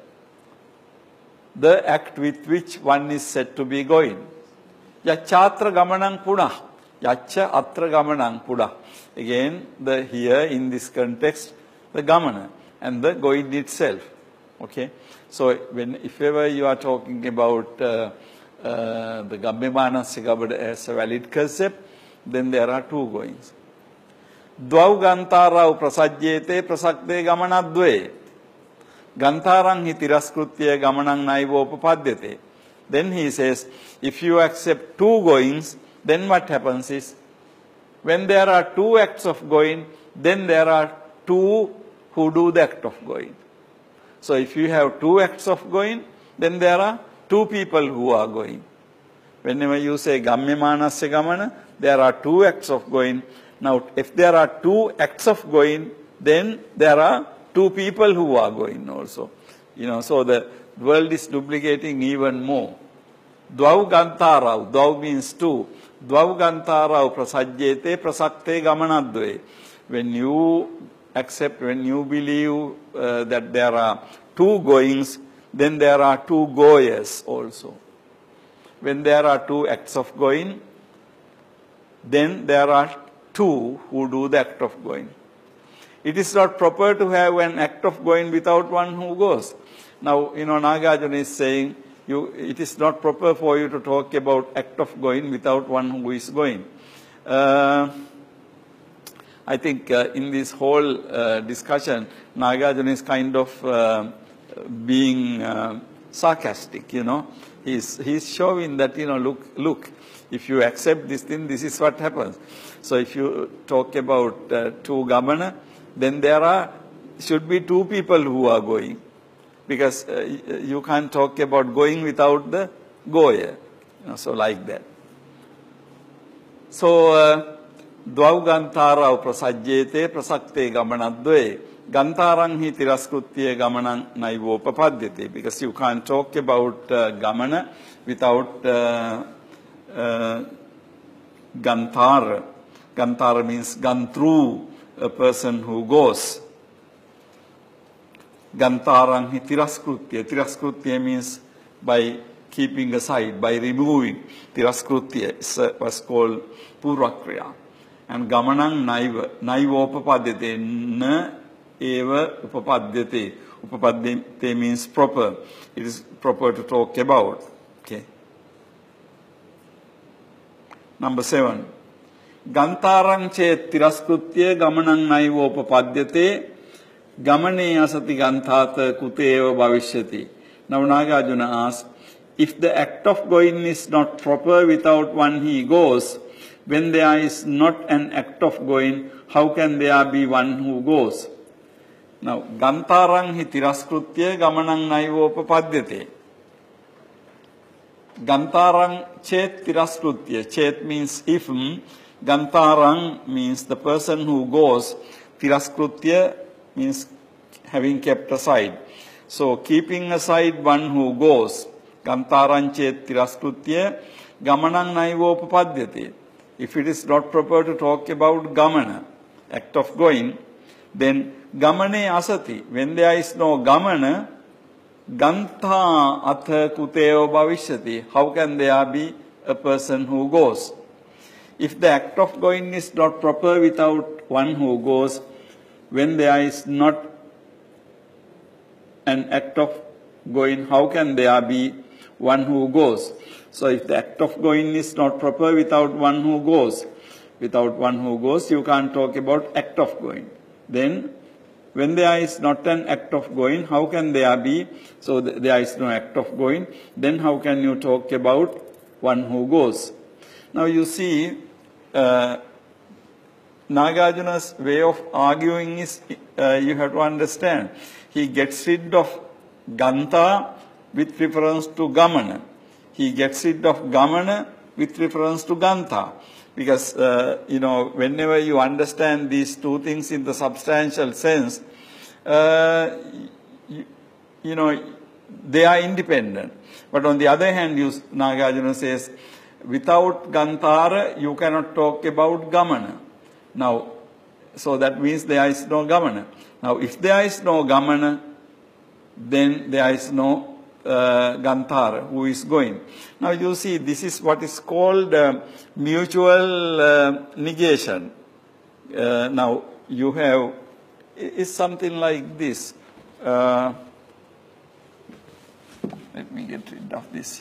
[SPEAKER 1] The act with which one is said to be going. Yachatra Gamanang Puna. Yacha Atra Gamanang Puna. Again, the here in this context, the Gamana and the going itself. Okay? So, when if ever you are talking about uh, uh, the Gamyamanasya Gamana as a valid concept, then there are two goings. Dvau Gantarau Prasajyete Prasakte Gamanadve. Gantarang hi tiraskrutya gamanang naivopapadyate. Then he says, if you accept two goings, then what happens is, when there are two acts of going, then there are two who do the act of going. So if you have two acts of going, then there are two people who are going. Whenever you say Gamyamanasya Gamana, there are two acts of going. Now, if there are two acts of going, then there are two people who are going also. You know, so the world is duplicating even more. Dvau Gantarau, Dvau means two. Dvau Gantarau Prasajyete Prasakte Gamanadve. When you accept, when you believe uh, that there are two goings, then there are two goers also. When there are two acts of going, then there are two who do the act of going. It is not proper to have an act of going without one who goes. Now, you know, Nagarjuna is saying, you, it is not proper for you to talk about act of going without one who is going. Uh, I think uh, in this whole uh, discussion, Nagarjuna is kind of uh, being uh, sarcastic, you know. He's, he's showing that, you know, look, look, if you accept this thing, this is what happens. So if you talk about uh, two Gamana, then there are, should be two people who are going. Because uh, you can't talk about going without the goer. You know, so like that. So, Dvau Gantarau Prasajyete Prasakte Gamanadve. Gantarang hi tiraskrutya gamanang naivopapadyate. Because you can't talk about uh, Gamana without uh, uh, Gantara. Gantara means gone through, a person who goes. Gantarang hi tiraskrutya. Tiraskrutya means by keeping aside, by removing. Tiraskrutya was called Purvakriya. And Gamanang naiva. Naiva upapadyate. Na eva upapadyate. Upapadyate means proper. It is proper to talk about. Okay. Number seven. Gantarang chet tiraskrutya gamanang naiva upapadyate. Gamane asati gantata kuteva bhavishyati. Now Nagarjuna asks, if the act of going is not proper without one he goes, when there is not an act of going, how can there be one who goes? Now, Gantarang hi tiraskrutya gamanang naiva upapadyate. Gantarang chet tiraskrutya. Chet means if. Gantarang means the person who goes. Tiraskrutya means having kept aside. So, keeping aside one who goes. Gantarang chet tiraskrutya gamanang naiva upapadyate. If it is not proper to talk about gamana, act of going, then gamane asati. When there is no gamana, gantha atha kuteo bhavishyati. How can there be a person who goes? If the act of going is not proper without one who goes, when there is not an act of going, how can there be one who goes? So if the act of going is not proper without one who goes, without one who goes, you can't talk about act of going. Then, when there is not an act of going, how can there be? So th there is no act of going. Then how can you talk about one who goes? Now you see, uh, Nagarjuna's way of arguing is, uh, you have to understand, he gets rid of Ganta with reference to Gamana. he gets rid of gamana with reference to gantha. Because, uh, you know, whenever you understand these two things in the substantial sense, uh, you, you know, they are independent. But on the other hand, you, Nagarjuna says, without gantara, you cannot talk about gamana. Now, so that means there is no gamana. Now, if there is no gamana, then there is no uh, gantara who is going. Now, you see, this is what is called uh, mutual uh, negation. Uh, now, you have, it's something like this. Uh, let me get rid of this.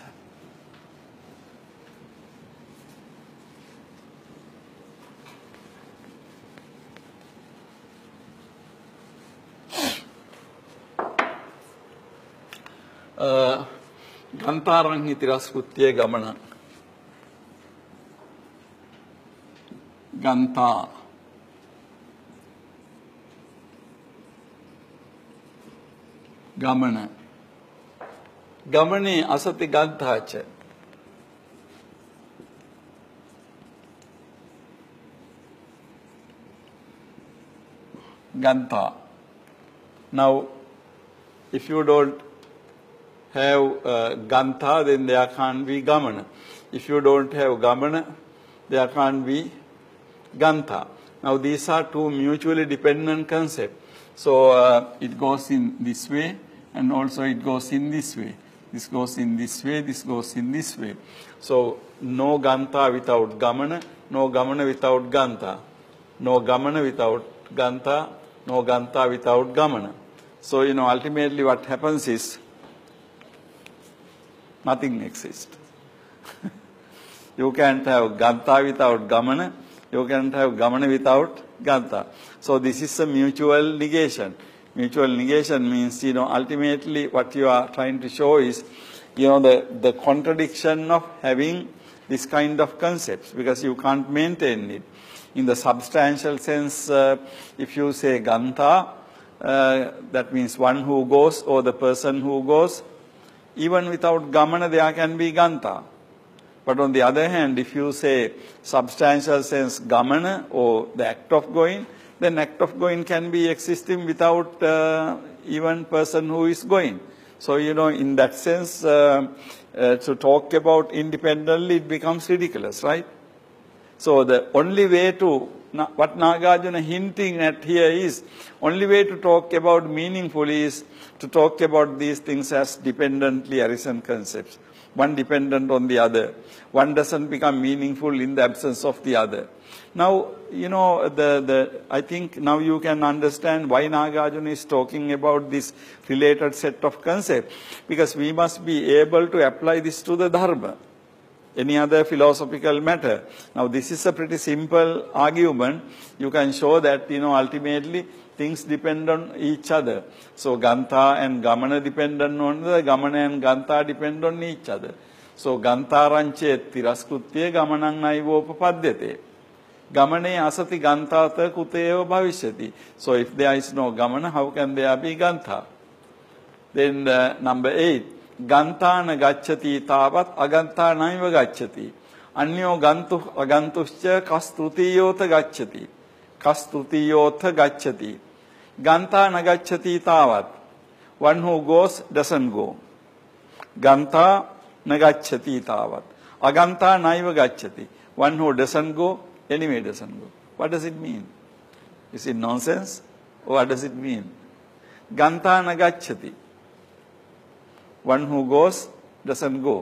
[SPEAKER 1] Gantarang hitiraskutye gamana. Ganta. Gamana. Gamane asati ganthacha. Gantha. Now, if you don't have uh, gantha, then there can't be gamana. If you don't have gamana, there can't be gantha. Now, these are two mutually dependent concepts. So, uh, it goes in this way, and also it goes in this way. This goes in this way, this goes in this way. So, no gantha without gamana, no gamana without gantha. No gamana without gantha, no gantha without gamana. So, you know, ultimately what happens is, nothing exists. You can't have gantha without gamana, you can't have gamana without gantha. So, this is a mutual negation. Mutual negation means, you know, ultimately what you are trying to show is, you know, the, the contradiction of having this kind of concepts, because you can't maintain it. In the substantial sense, uh, if you say gantha, uh, that means one who goes or the person who goes. Even without gamana, there can be gantha. But on the other hand, if you say substantial sense gamana or the act of going, then act of going can be existing without uh, even person who is going. So, you know, in that sense, uh, uh, to talk about independently, it becomes ridiculous, right? So, the only way to, what Nagarjuna hinting at here is, only way to talk about meaningfully is to talk about these things as dependently arisen concepts. One dependent on the other. One doesn't become meaningful in the absence of the other. Now, you know, the, the, I think now you can understand why Nagarjuna is talking about this related set of concepts. Because we must be able to apply this to the dharma. Any other philosophical matter. Now, this is a pretty simple argument. You can show that, you know, ultimately things depend on each other. So, gantha and gamana depend on one another, gamana and gantha depend on each other. So, gantaranche tiraskutye gamanang naivopapadyate. Gamane asati gantata kuteva bhavishyati. So, if there is no gamana, how can there be gantha? Then uh, number eight. Gantana gacchati tavat aganta naiva gacchati. Anyo gantu agantuscha kastutiyota gacchati. Kastutiyota gacchati. Ganta nagacchati tavat. One who goes doesn't go. Ganta nagacchati tavat. Aganta naiva gacchati. One who doesn't go, anyway doesn't go. What does it mean? Is it nonsense? Or what does it mean? Ganta nagacchati. One who goes doesn't go.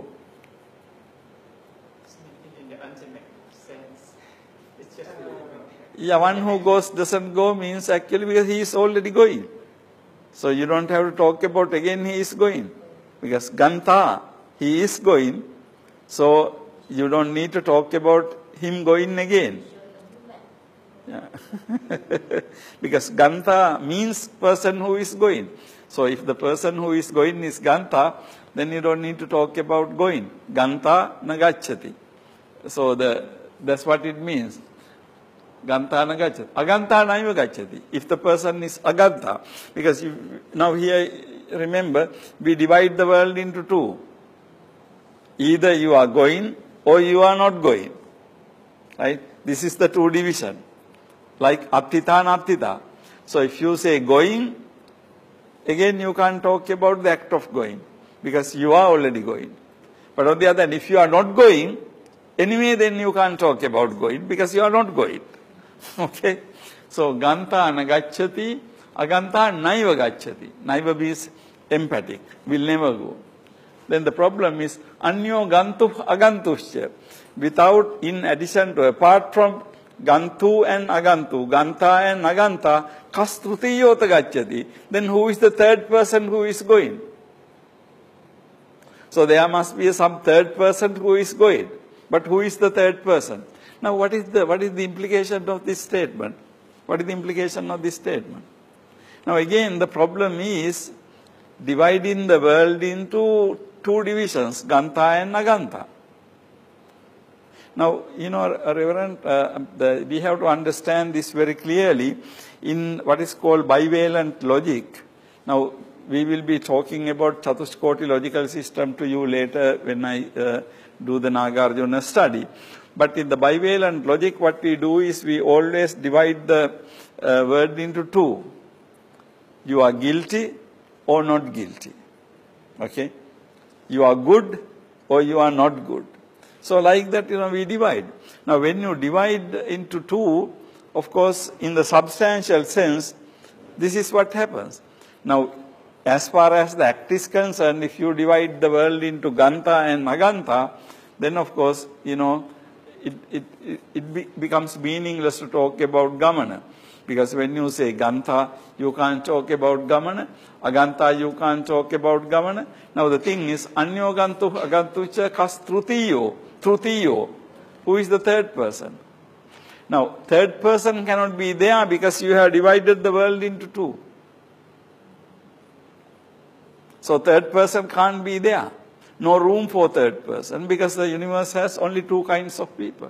[SPEAKER 3] In the ultimate sense, it's just
[SPEAKER 1] Yeah, one who goes doesn't go means actually because he is already going. So you don't have to talk about again he is going. Because gantha, he is going. So you don't need to talk about him going again. Yeah. Because gantha means person who is going. So if the person who is going is gantha, then you don't need to talk about going. Gantha nagacchati. So the, that's what it means. Gantha nagacchati. Agantha naiva gacchati. If the person is agantha, because you, now here remember, we divide the world into two. Either you are going or you are not going. Right? This is the two division. Like attita and attita. So if you say going, again you can't talk about the act of going because you are already going. But on the other hand, if you are not going, anyway then you can't talk about going because you are not going. Okay? So ganta nagacchati, aganta naiva gacchati. Naiva means emphatic, will never go. Then the problem is anyo gantu agantuscha. Without, in addition to, apart from gantu and agantu, ganta and aganta, kastrutiyota gacchati. Then who is the third person who is going? So there must be some third person who is going. But who is the third person? Now what is the what is the implication of this statement? What is the implication of this statement? Now again the problem is dividing the world into two divisions, Ganta and Naganta. Now, you know, Reverend, uh, the, we have to understand this very clearly in what is called bivalent logic. Now, we will be talking about Chatuskoti logical system to you later when I uh, do the Nagarjuna study. But in the bivalent logic, what we do is we always divide the uh, word into two. You are guilty or not guilty. Okay? You are good or you are not good. So like that, you know, we divide. Now when you divide into two, of course, in the substantial sense, this is what happens. Now, as far as the act is concerned, if you divide the world into Ganta and Naganta, then of course, you know, it, it, it, it be, becomes meaningless to talk about Gamana. Because when you say Ganta, you can't talk about Gamana. Aganta, you can't talk about Gamana. Now the thing is, Anyo Gantu Agantucha kas Trutiyo. Trutiyo. Who is the third person? Now, third person cannot be there because you have divided the world into two. So third person can't be there. No room for third person because the universe has only two kinds of people.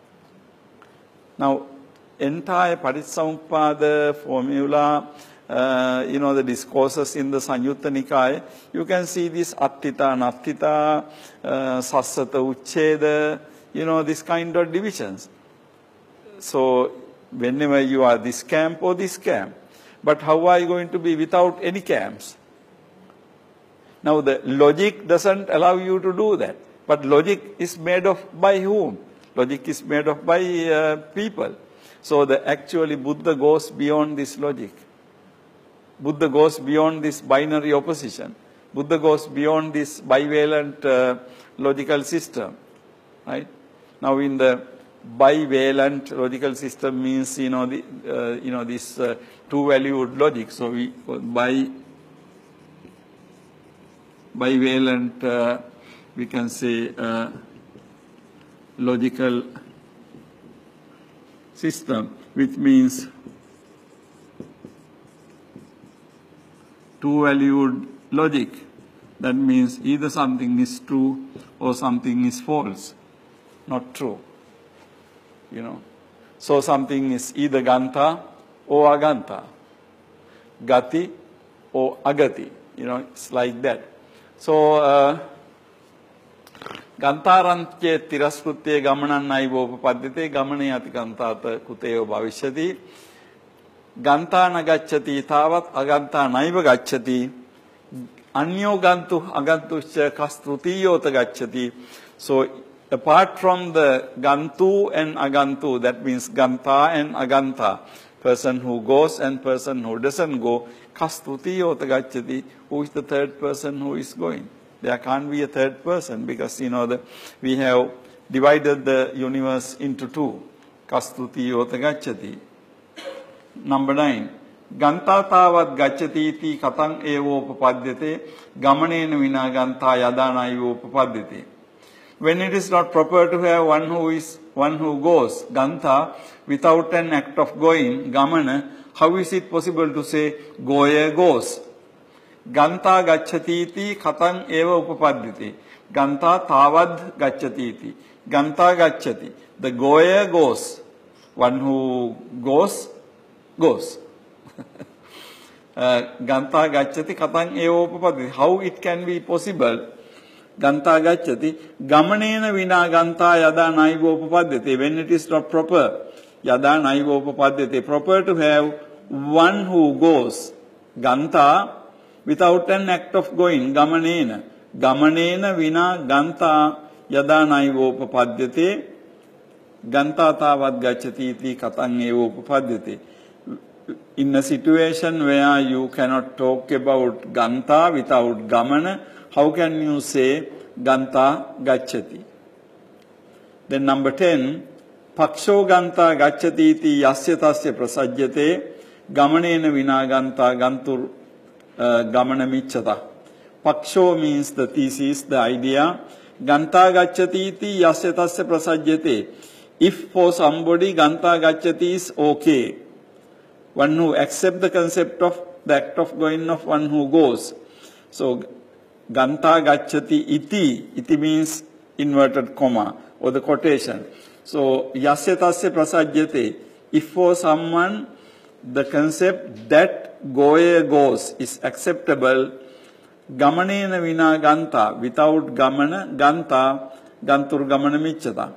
[SPEAKER 1] Now, entire Paticcasamuppada formula, uh, you know, the discourses in the Sanyutta Nikaya, you can see this attita, nattita, uh, sassata, uchcheda, you know, this kind of divisions. So, whenever you are this camp or this camp, but how are you going to be without any camps? Now, the logic doesn't allow you to do that. But logic is made of by whom? Logic is made of by uh, people. So, the actually Buddha goes beyond this logic. Buddha goes beyond this binary opposition. Buddha goes beyond this bivalent uh, logical system. Right? Now, in the bivalent logical system means, you know, the, uh, you know, this uh, two-valued logic. So, we by bivalent, uh, we can say, uh, logical system, which means two-valued logic. That means either something is true or something is false, not true. You know, so something is either Ganta or Aganta, Gati or Agati. You know, it's like that. So, uh, Gantarantye tiraskrutye gamanan naivo upapadyate gamane ati gantata kuteyo bhavishyati Ganta nagacchati tavat aganta naiva gacchati anyo gantu agantuscha kastrutiyota gacchati. So, apart from the Gantu and Agantu, that means Ganta and Aganta, person who goes and person who doesn't go, kastrutiyota gacchati, who is the third person who is going? There can't be a third person because, you know, the, we have divided the universe into two. Kastrutiyota gacchati. Number nine. Ganta tavat gacchati iti katang evo upapadyate gamanena vina ganta yadana evo upapadyate. When it is not proper to have one who is one who goes, Ganta, without an act of going, Gamana, how is it possible to say goya goes? Ganta gacchati iti katang eva upapadyate. Ganta tavad gacchati iti. Ganta gacchati. The goer goes. One who goes, goes. uh, Ganta gacchati katang eva upapadyate. How it can be possible Ganta gacchati. Gamanena vina ganta yada naiva upapadyate. When it is not proper, yada naiva upapadyate. Proper to have one who goes. Ganta without an act of going. Gamanena. Gamanena vina ganta yada naiva upapadyate. Ganta tavad gacchati iti katang eva upapadyate. In a situation where you cannot talk about ganta without gamana, how can you say ganta gacchati? Then number ten, paksho ganta gacchati iti yasya tasya prasajyate gamanena vina ganta gantur uh, gamana miccata. Paksho means the thesis, the idea. Ganta gacchati iti yasya tasya prasajyate. If for somebody ganta gacchati is okay, one who accepts the concept of the act of going of one who goes. So, ganta gacchati iti, iti means inverted comma or the quotation. So, yasya tasya prasajyate, if for someone the concept that goye goes is acceptable, gamanena vina ganta, without gamana, ganta, gantur gamana miccata.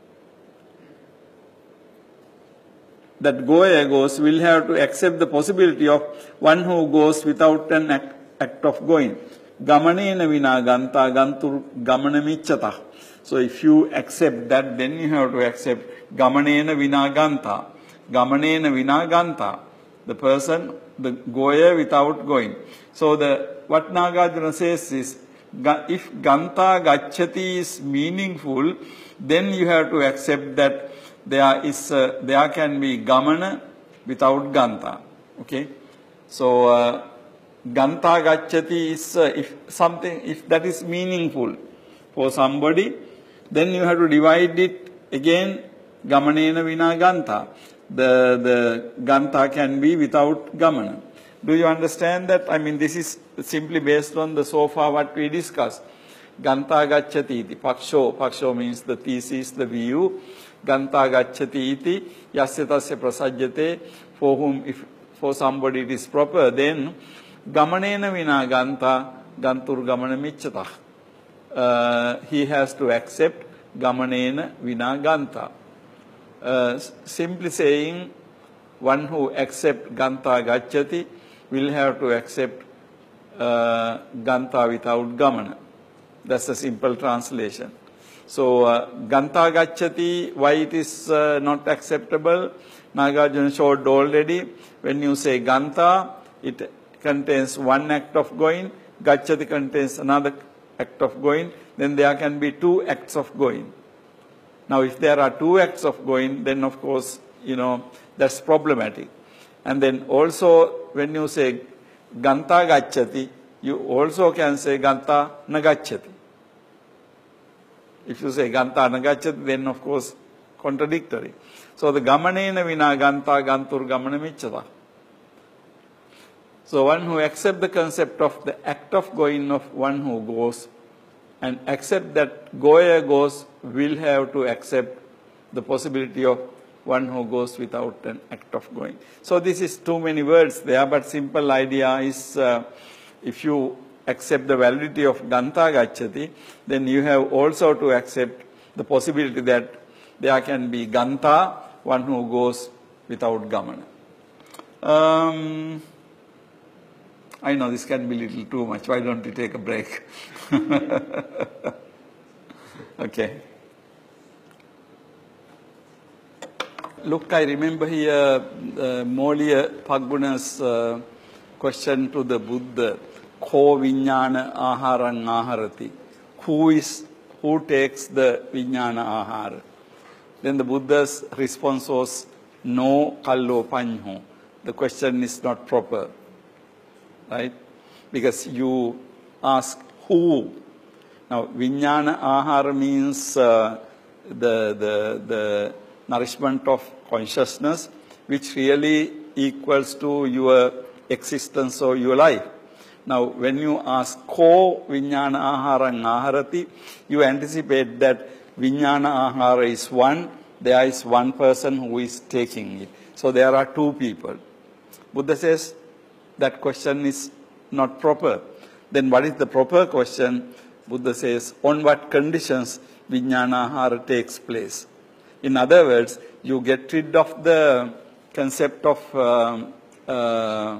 [SPEAKER 1] That goya goes will have to accept the possibility of one who goes without an act, act of going. Gamanena vina ganta gantur gamana miccata. So if you accept that, then you have to accept gamanena vina ganta. Gamanena vina ganta. The person, the goya without going. So the what Nagarjuna says is, if ganta gacchati is meaningful, then you have to accept that there is uh, there can be gamana without ganta. Okay, so uh, ganta gacchati is uh, if something if that is meaningful for somebody, then you have to divide it again. Gamanena vina ganta. The the ganta can be without gamana. Do you understand that? I mean, this is simply based on the so far what we discussed. Ganta gacchati iti. Paksho. Paksho means the thesis, the view. Ganta gacchati iti yasya tasya prasajyate. For whom, if for somebody it is proper, then gamanena vina ganta gantur gamana miccata. Uh, he has to accept gamanena vina ganta. Uh, simply saying, one who accepts ganta gacchati will have to accept uh, ganta without gamana. That's a simple translation. So, uh, ganta gacchati, why it is uh, not acceptable? Nagarjuna showed already. When you say ganta, it contains one act of going. Gacchati contains another act of going. Then there can be two acts of going. Now, if there are two acts of going, then of course, you know, that's problematic. And then also, when you say ganta gacchati, you also can say ganta nagacchati. If you say ganta nagacchati, then of course contradictory. So the gamanena vina ganta gantur gamana miccata. So one who accepts the concept of the act of going of one who goes and accept that goer goes will have to accept the possibility of one who goes without an act of going. So this is too many words there, but simple idea is uh, if you accept the validity of ganta gacchati, then you have also to accept the possibility that there can be ganta, one who goes without gamana. Um, I know this can be a little too much. Why don't you take a break? Okay. Look, I remember here uh, Moliya Pagguna's uh, question to the Buddha. Ko viññāna āhārang āhārati. Who is, who takes the viññāna āhāra? Then the Buddha's response was, no kallo pañho. The question is not proper. Right? Because you ask who. Now, viññāna āhāra means uh, the, the, the nourishment of consciousness, which really equals to your existence or your life. Now, when you ask ko viññāna āhārang āhārati, you anticipate that viññāna āhāra is one, there is one person who is taking it. So there are two people. Buddha says that question is not proper. Then what is the proper question? Buddha says, on what conditions vijnanahara takes place. In other words, you get rid of the concept of uh, uh,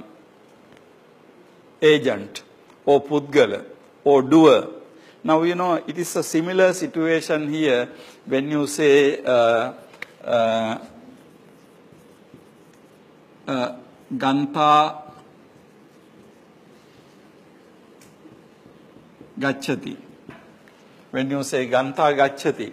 [SPEAKER 1] agent or pudgala or doer. Now, you know, it is a similar situation here when you say uh, uh, uh, Ganta Gacchati. When you say Ganta Gacchati,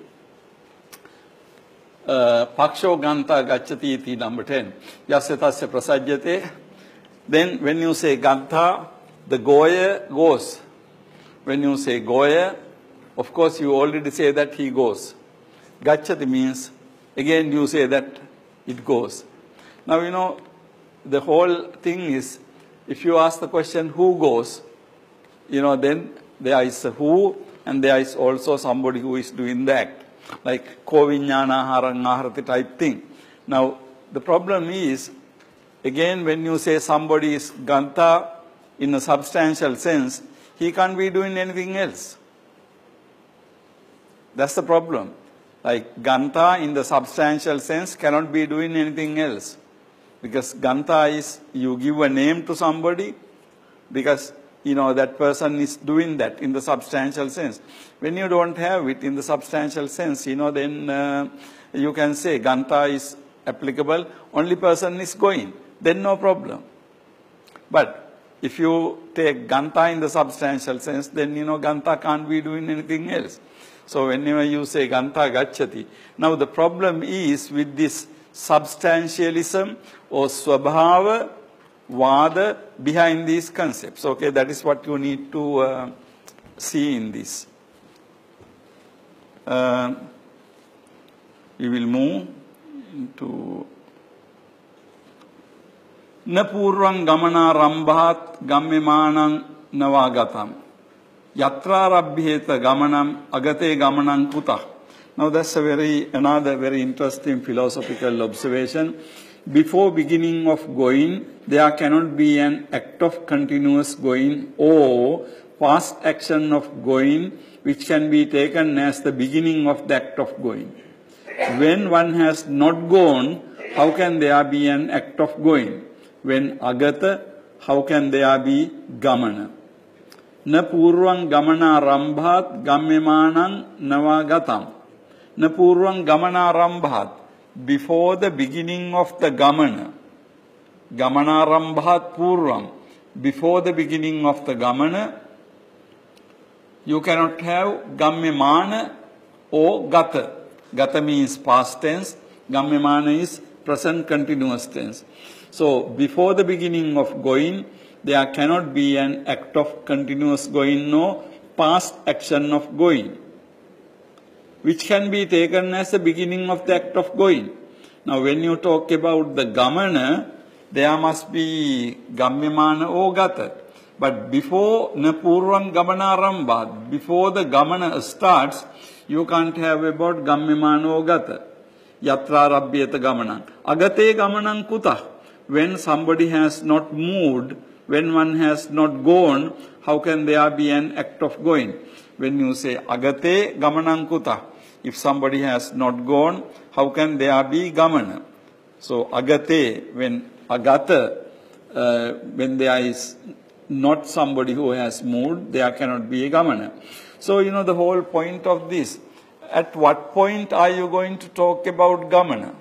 [SPEAKER 1] uh, Paksho Ganta Gacchati iti number ten. Yasya tasya prasajyate. Then when you say Ganta, the goer goes. When you say goer, of course you already say that he goes. Gacchati means, again you say that it goes. Now, you know, the whole thing is, if you ask the question, who goes, you know, then there is a who, and there is also somebody who is doing the act, like ko vijnana harangaharati type thing. Now, the problem is, again, when you say somebody is Ganta in a substantial sense, he can't be doing anything else. That's the problem. Like Ganta in the substantial sense cannot be doing anything else. Because Ganta is, you give a name to somebody because, you know, that person is doing that in the substantial sense. When you don't have it in the substantial sense, you know, then uh, you can say Ganta is applicable, only person is going. Then no problem. But if you take Ganta in the substantial sense, then, you know, Ganta can't be doing anything else. So whenever you say Ganta Gacchati, now the problem is with this substantialism or Swabhava Vada behind these concepts. Okay, that is what you need to uh, see in this. Uh, we will move into Na purvang gamana rambhat gammemanang navagatam. Yatra rabhyeta gamanam agate gamanang kutah. Now that's a very, another very interesting philosophical observation. Before beginning of going, there cannot be an act of continuous going or past action of going which can be taken as the beginning of the act of going. When one has not gone, how can there be an act of going? When agata, how can there be gamana? Na purvang gamana rambhat gammemanang navagatam. Na purvang gamana rambhat. Before the beginning of the gamana. Gamana rambhat purvam. Before the beginning of the gamana, you cannot have gammemana or gata. Gata means past tense. Gammemana is present continuous tense. So, before the beginning of going, there cannot be an act of continuous going, no past action of going, which can be taken as the beginning of the act of going. Now, when you talk about the gamana, there must be gammemana or gata. But before na purvang gamana rambhat, before the gamana starts, you can't have about gammemana or gata. Yatra rabhyeta gamanang. Agate gamanang kutah. When somebody has not moved, when one has not gone, how can there be an act of going? When you say agate gamanang kutah, if somebody has not gone, how can there be gamana? So agate, when agata, uh, when there is not somebody who has moved, there cannot be a gamana. So, you know, the whole point of this, at what point are you going to talk about gamana?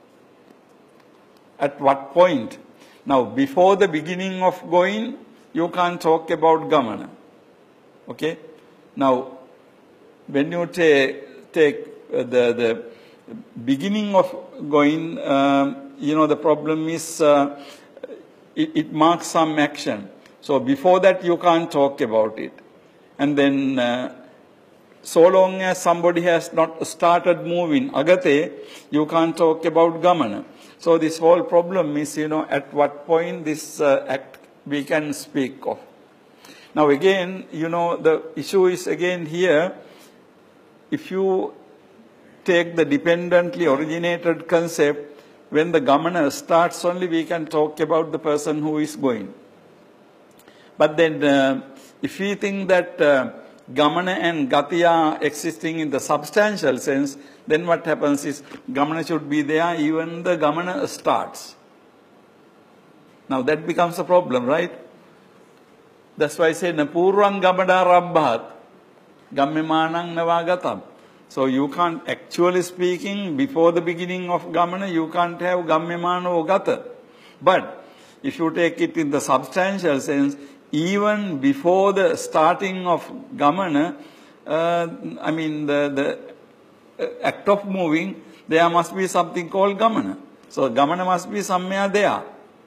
[SPEAKER 1] At what point? Now, before the beginning of going, you can't talk about gamana. Okay? Now, when you take, take uh, the, the beginning of going, um, you know, the problem is uh, it, it marks some action. So, before that, you can't talk about it. And then, uh, so long as somebody has not started moving, agate, you can't talk about gamana. So this whole problem is, you know, at what point this uh, act we can speak of. Now again, you know, the issue is again here, if you take the dependently originated concept, when the gamana starts only, we can talk about the person who is going. But then, uh, if we think that uh, Gamana and Gati are existing in the substantial sense, then what happens is Gamana should be there even the Gamana starts. Now that becomes a problem, right? That's why I say Napurvang Gamada Rabbhat Gammemanang Navagatam. So you can't, actually speaking, before the beginning of Gamana, you can't have Gammemana or Gata. But if you take it in the substantial sense, even before the starting of Gamana, uh, I mean the, the act of moving, there must be something called Gamana. So Gamana must be somewhere there.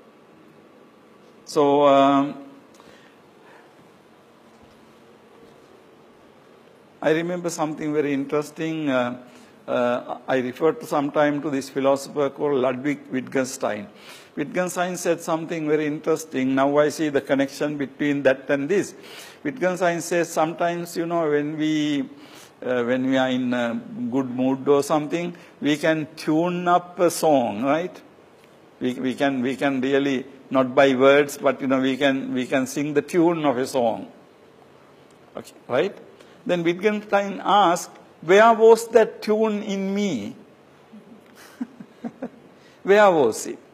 [SPEAKER 1] So, um, I remember something very interesting. Uh, uh, I referred to some time to this philosopher called Ludwig Wittgenstein. Wittgenstein said something very interesting. Now I see the connection between that and this. Wittgenstein says sometimes, you know, when we uh, when we are in a good mood or something, we can tune up a song, right? We we can we can really, not by words, but you know, we can we can sing the tune of a song. Okay, right? Then Wittgenstein asked, where was that tune in me? Where was it?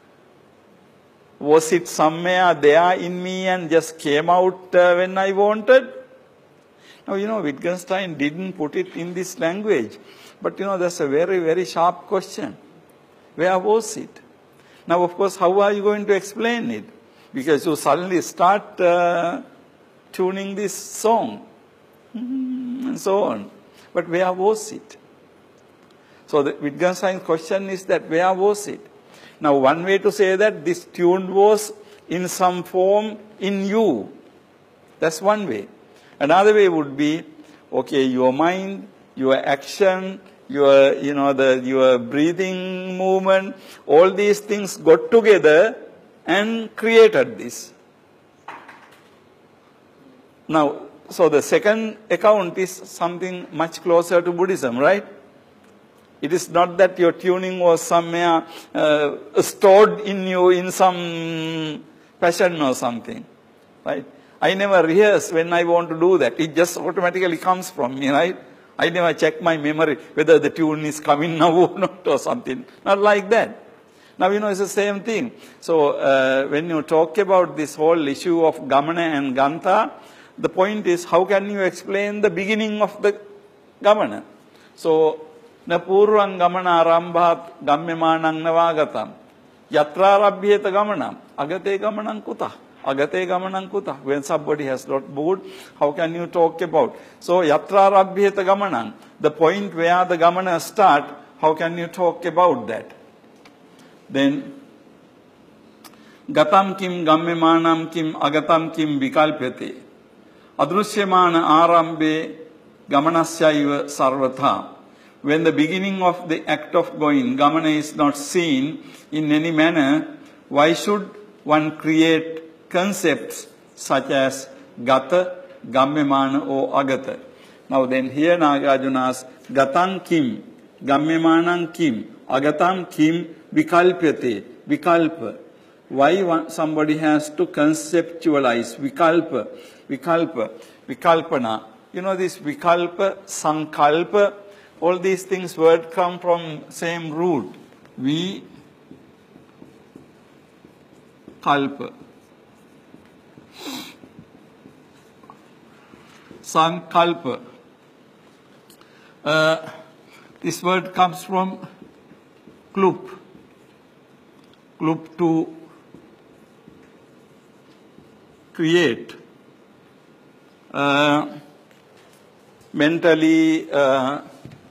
[SPEAKER 1] Was it somewhere there in me and just came out uh, when I wanted? Now, you know, Wittgenstein didn't put it in this language. But, you know, that's a very, very sharp question. Where was it? Now, of course, how are you going to explain it? Because you suddenly start uh, tuning this song. And so on. But where was it? So the Wittgenstein's question is that where was it? Now one way to say that this tune was in some form in you. That's one way. Another way would be, okay, your mind, your action, your, you know, the, your breathing movement, all these things got together and created this. Now, so the second account is something much closer to Buddhism, right? It is not that your tuning was somewhere uh, stored in you in some passion or something, right? I never rehearse when I want to do that. It just automatically comes from me, right? I never check my memory whether the tune is coming now or not or something. Not like that. Now, you know, it's the same thing. So, uh, when you talk about this whole issue of Gamana and Ganta, the point is, how can you explain the beginning of the Gamana? So, na purvang gamana arambhat gammemanang navagatam. Yatra rabhyeta gamanam. Agate gamanang kuta. Agate gamanang kuta. When somebody has not moved, how can you talk about? So, yatra rabhyeta gamanang. The point where the gamana start, how can you talk about that? Then, gatam kim gammemanam kim agatam kim vikalpyate. Adrushyamana arambe gamanasyaiva sarvatha. When the beginning of the act of going, gamana is not seen in any manner, why should one create concepts such as gata, gammemana or agata? Now then here Nagarjuna asks, gatam kim, gammemanam kim, agatam kim vikalpyate, vikalpa. Why one, somebody has to conceptualize vikalpa, vikalpa, vikalpana. You know this vikalpa, sankalpa, all these things word come from same root. Vi kalpa. Sankalpa. Uh, this word comes from klup. Klup to create. Uh, mentally uh,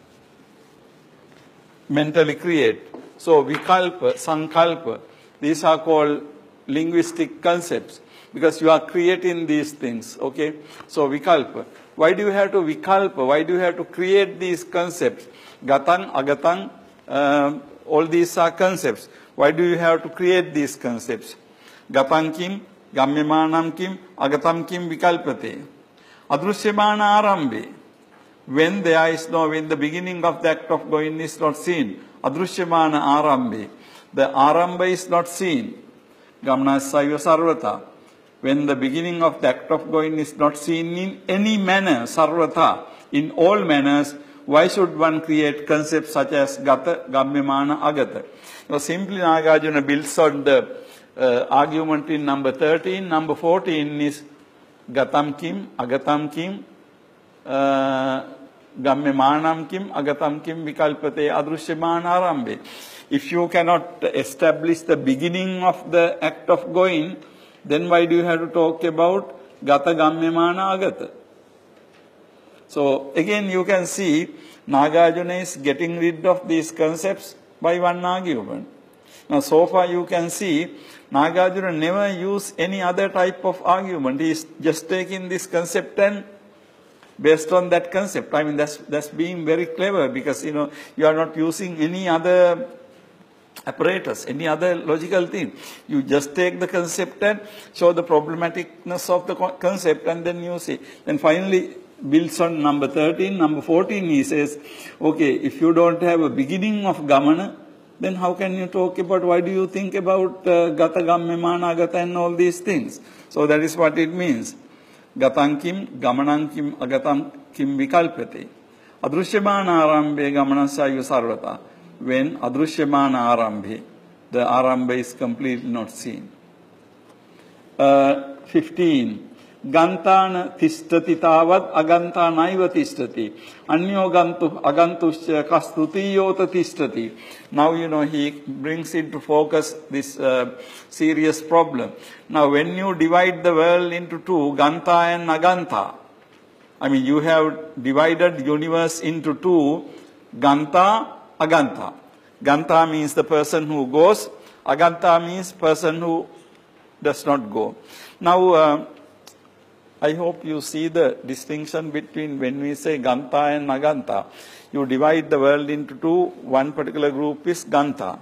[SPEAKER 1] mentally create. So vikalpa, sankalpa, these are called linguistic concepts because you are creating these things, okay? So vikalpa. Why do you have to vikalpa? Why do you have to create these concepts? Gatang, agatang, uh, all these are concepts. Why do you have to create these concepts? Gatang kim, gammemanam kim, agatam kim vikalpate. Adrushyamana arambe. When there is no, when the beginning of the act of going is not seen, adrushyamana arambe, the aramba is not seen, gamnasaiva sarvata. when the beginning of the act of going is not seen in any manner, sarvata, in all manners, why should one create concepts such as gata, gammyamana, agata? So simply Nagarjuna builds on the uh, argument in number thirteen. Number fourteen is gatam kim, agatam kim, uh, gammyamanam kim, agatam kim, vikalpate, adrushyamana arambe. If you cannot establish the beginning of the act of going, then why do you have to talk about gata, gammyamana, agata? So again you can see Nagarjuna is getting rid of these concepts by one argument. Now so far you can see Nagarjuna never used any other type of argument. He is just taking this concept and based on that concept. I mean that's that's being very clever, because you know you are not using any other apparatus, any other logical thing. You just take the concept and show the problematicness of the concept, and then you see. Then finally builds on number thirteen. Number fourteen he says, okay, if you don't have a beginning of gamana, then how can you talk about, why do you think about uh, gata, gammyamana, agata and all these things? So that is what it means. Gatam kim, gamanam kim, agatam kim vikalpate. Adrushyamana arambe gamanasya sarvata. When adrushyamana arambhe, the arambha is completely not seen. Uh, fifteen. Gantana tishtati tavad aganta naiva tishtati. Anyo gantu agantusya kastutiyota tishtati. Now you know he brings into focus this uh, serious problem. Now when you divide the world into two, Ganta and Aganta, I mean you have divided universe into two, Ganta, Aganta. Ganta means the person who goes, Aganta means person who does not go. Now uh, I hope you see the distinction between when we say Ganta and Aganta. You divide the world into two, one particular group is Ganta.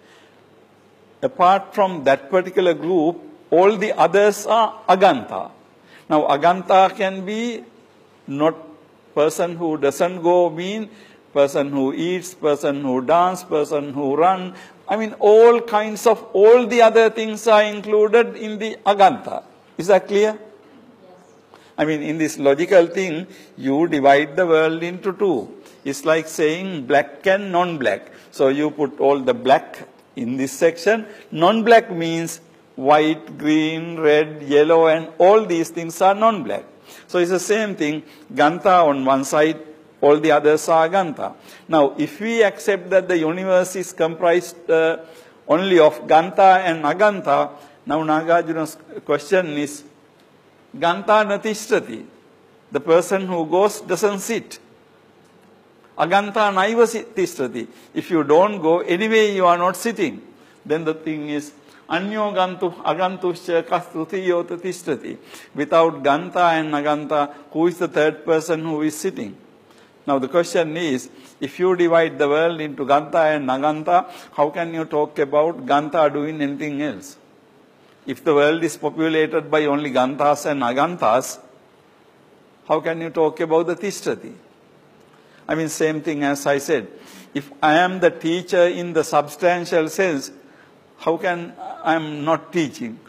[SPEAKER 1] Apart from that particular group, all the others are Aganta. Now Aganta can be not person who doesn't go, mean person who eats, person who dance, person who run. I mean all kinds of, all the other things are included in the Aganta. Is that clear? I mean, in this logical thing, you divide the world into two. It's like saying black and non-black. So you put all the black in this section. Non-black means white, green, red, yellow, and all these things are non-black. So it's the same thing. Ganta on one side, all the others are Ganta. Now, if we accept that the universe is comprised uh, only of Ganta and Aganta, now Nagarjuna's question is, Ganta natishtati. The person who goes doesn't sit. Aganta naiva tishtati. If you don't go, anyway you are not sitting. Then the thing is, anyo gantu agantusya kastutiyota tishtati. Without Ganta and Aganta, who is the third person who is sitting? Now the question is, if you divide the world into Ganta and Aganta, how can you talk about Ganta doing anything else? If the world is populated by only Gantas and Agantas, how can you talk about the Tishtati? I mean, same thing as I said. If I am the teacher in the substantial sense, how can I am not teaching?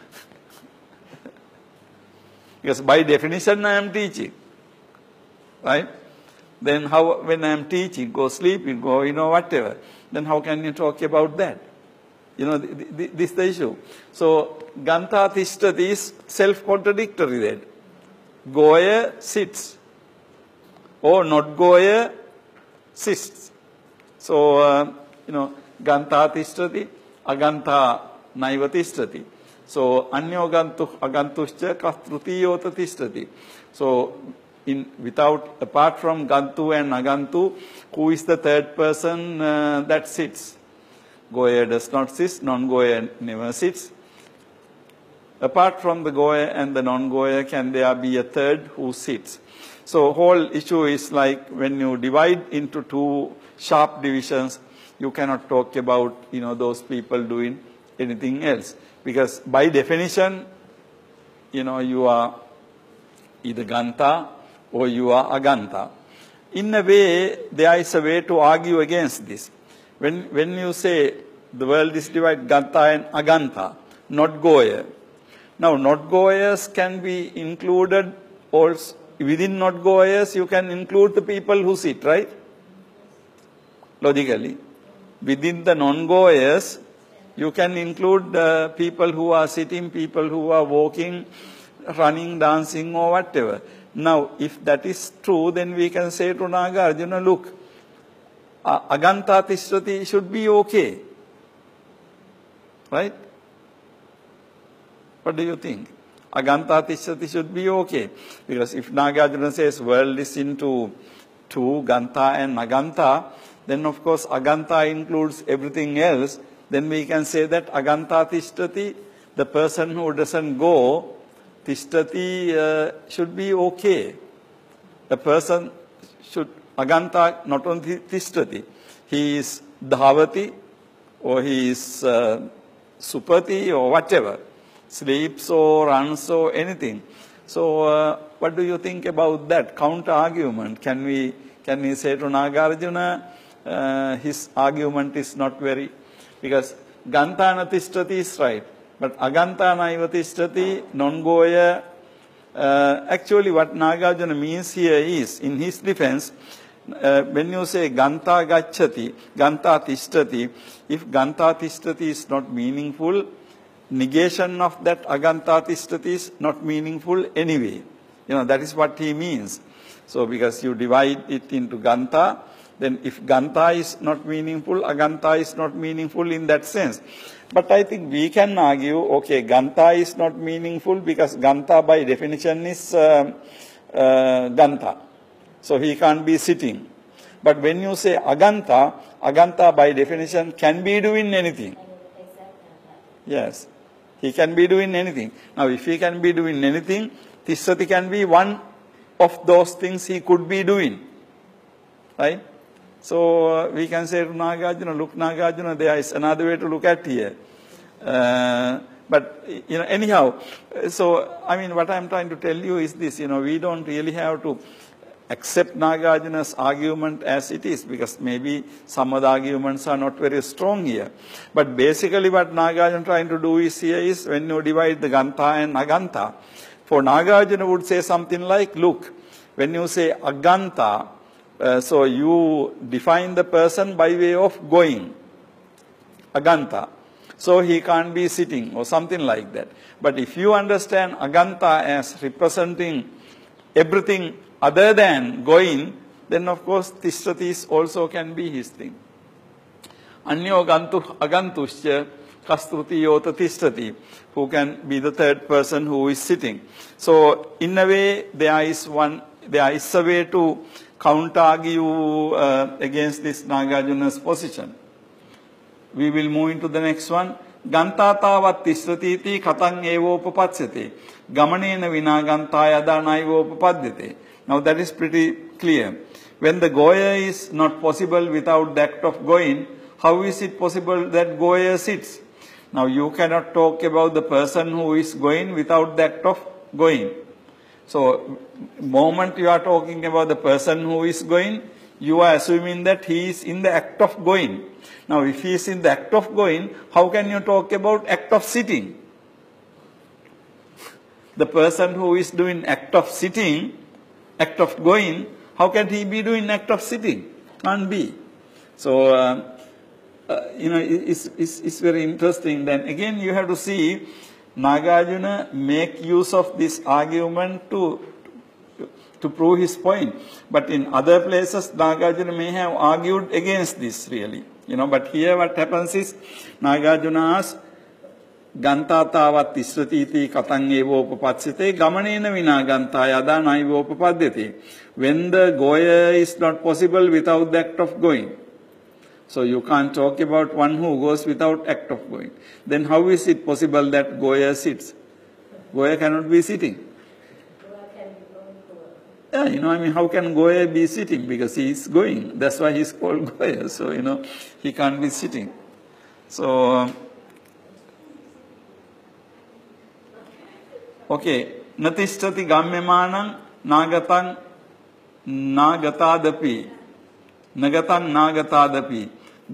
[SPEAKER 1] Because by definition I am teaching. Right? Then how, when I am teaching, go sleeping, go, you know, whatever, then how can you talk about that? You know, this is the issue. So, Ganta Tishtati is self-contradictory then. Goya sits. Or not Goya sits. So, uh, you know, Ganta Tishtati, Aganta Naiva Tishtati. So, Anyo Gantu Agantuscha Kastrutiyota Tishtati. So, in, without, apart from Gantu and Agantu, who is the third person uh, that sits? Goya does not sit, non-Goya never sits. Apart from the Goya and the non-Goya, can there be a third who sits? So whole issue is like when you divide into two sharp divisions, you cannot talk about, you know, those people doing anything else. Because by definition, you know, you are either Ganta or you are Aganta. In a way, there is a way to argue against this. When, when you say the world is divided Ganta and Aganta, not Goya, Now, not goers can be included also. Within not goers, you can include the people who sit, right? Logically. Within the non-goers, you can include uh, people who are sitting, people who are walking, running, dancing, or whatever. Now, if that is true, then we can say to Nagarjuna, look, uh, Aganta Tishrati should be okay. Right? What do you think? Aganta Tishrati should be okay. Because if Nagarjuna says world is into two, Ganta and Aganta, then of course Aganta includes everything else. Then we can say that Aganta Tishtati, the person who doesn't go, Tishtati uh, should be okay. The person should, Aganta not only Tishtati, he is Dhavati, or he is uh, Supati, or whatever, sleeps or runs or anything. So uh, what do you think about that counter argument? Can we, can we say to Nagarjuna, uh, his argument is not very, because Gantana Tishtati is right, but Agantana iva Tishtati, non-goya. Uh, actually, what Nagarjuna means here is, in his defense, uh, when you say Ganta Gacchati, Ganta Tishtati, if Ganta Tishtati is not meaningful, negation of that Aganta Tishtati is not meaningful anyway. You know, that is what he means. So, because you divide it into Ganta, then if Ganta is not meaningful, Aganta is not meaningful in that sense. But I think we can argue, okay, Ganta is not meaningful because Ganta by definition is uh, uh, Ganta. So he can't be sitting. But when you say Aganta, Aganta by definition can be doing anything. Yes, he can be doing anything. Now if he can be doing anything, Tishrati can be one of those things he could be doing. Right? So uh, we can say to Nagarjuna, look Nagarjuna, there is another way to look at here. Uh, but, you know, anyhow, so, I mean, what I'm trying to tell you is this, you know, we don't really have to accept Nagarjuna's argument as it is, because maybe some of the arguments are not very strong here. But basically what Nagarjuna is trying to do is here is, when you divide the Ganta and Aganta, for Nagarjuna would say something like, look, when you say Aganta, Uh, so you define the person by way of going, Aganta. So he can't be sitting or something like that. But if you understand Aganta as representing everything other than going, then of course Tishratis also can be his thing. Anyo gantu agantuscha kastuti yota tishrati, who can be the third person who is sitting. So in a way there is one, there is a way to counter-argue uh, against this Nagarjuna's position. We will move into the next one. Gantatavat tisratiti katang evopapatsate. Gamanena vina gantaya dana evopapadyate. Now that is pretty clear. When the goya is not possible without the act of going, how is it possible that goya sits? Now you cannot talk about the person who is going without the act of going. So, moment you are talking about the person who is going, you are assuming that he is in the act of going. Now, if he is in the act of going, how can you talk about act of sitting? The person who is doing act of sitting, act of going, how can he be doing act of sitting? Can't be. So, uh, uh, you know, it's, it's, it's very interesting. Then again, you have to see Nagarjuna make use of this argument to, to, to prove his point. But in other places, Nagarjuna may have argued against this really. You know, but here what happens is, Nagarjuna asks, Gantatavat tisratiti katang evopapatsite gamanena vina gantaya dana evopapadyate. When the goya is not possible without the act of going. So you can't talk about one who goes without act of going. Then how is it possible that goya sits? Goya cannot be sitting. Yeah, you know, I mean, how can goya be sitting? Because he is going. That's why he is called goya. So, you know, he can't be sitting. So, um, okay. Natishtati gammyamanam nagatang nagatadapi. Nagatang nagatadapi.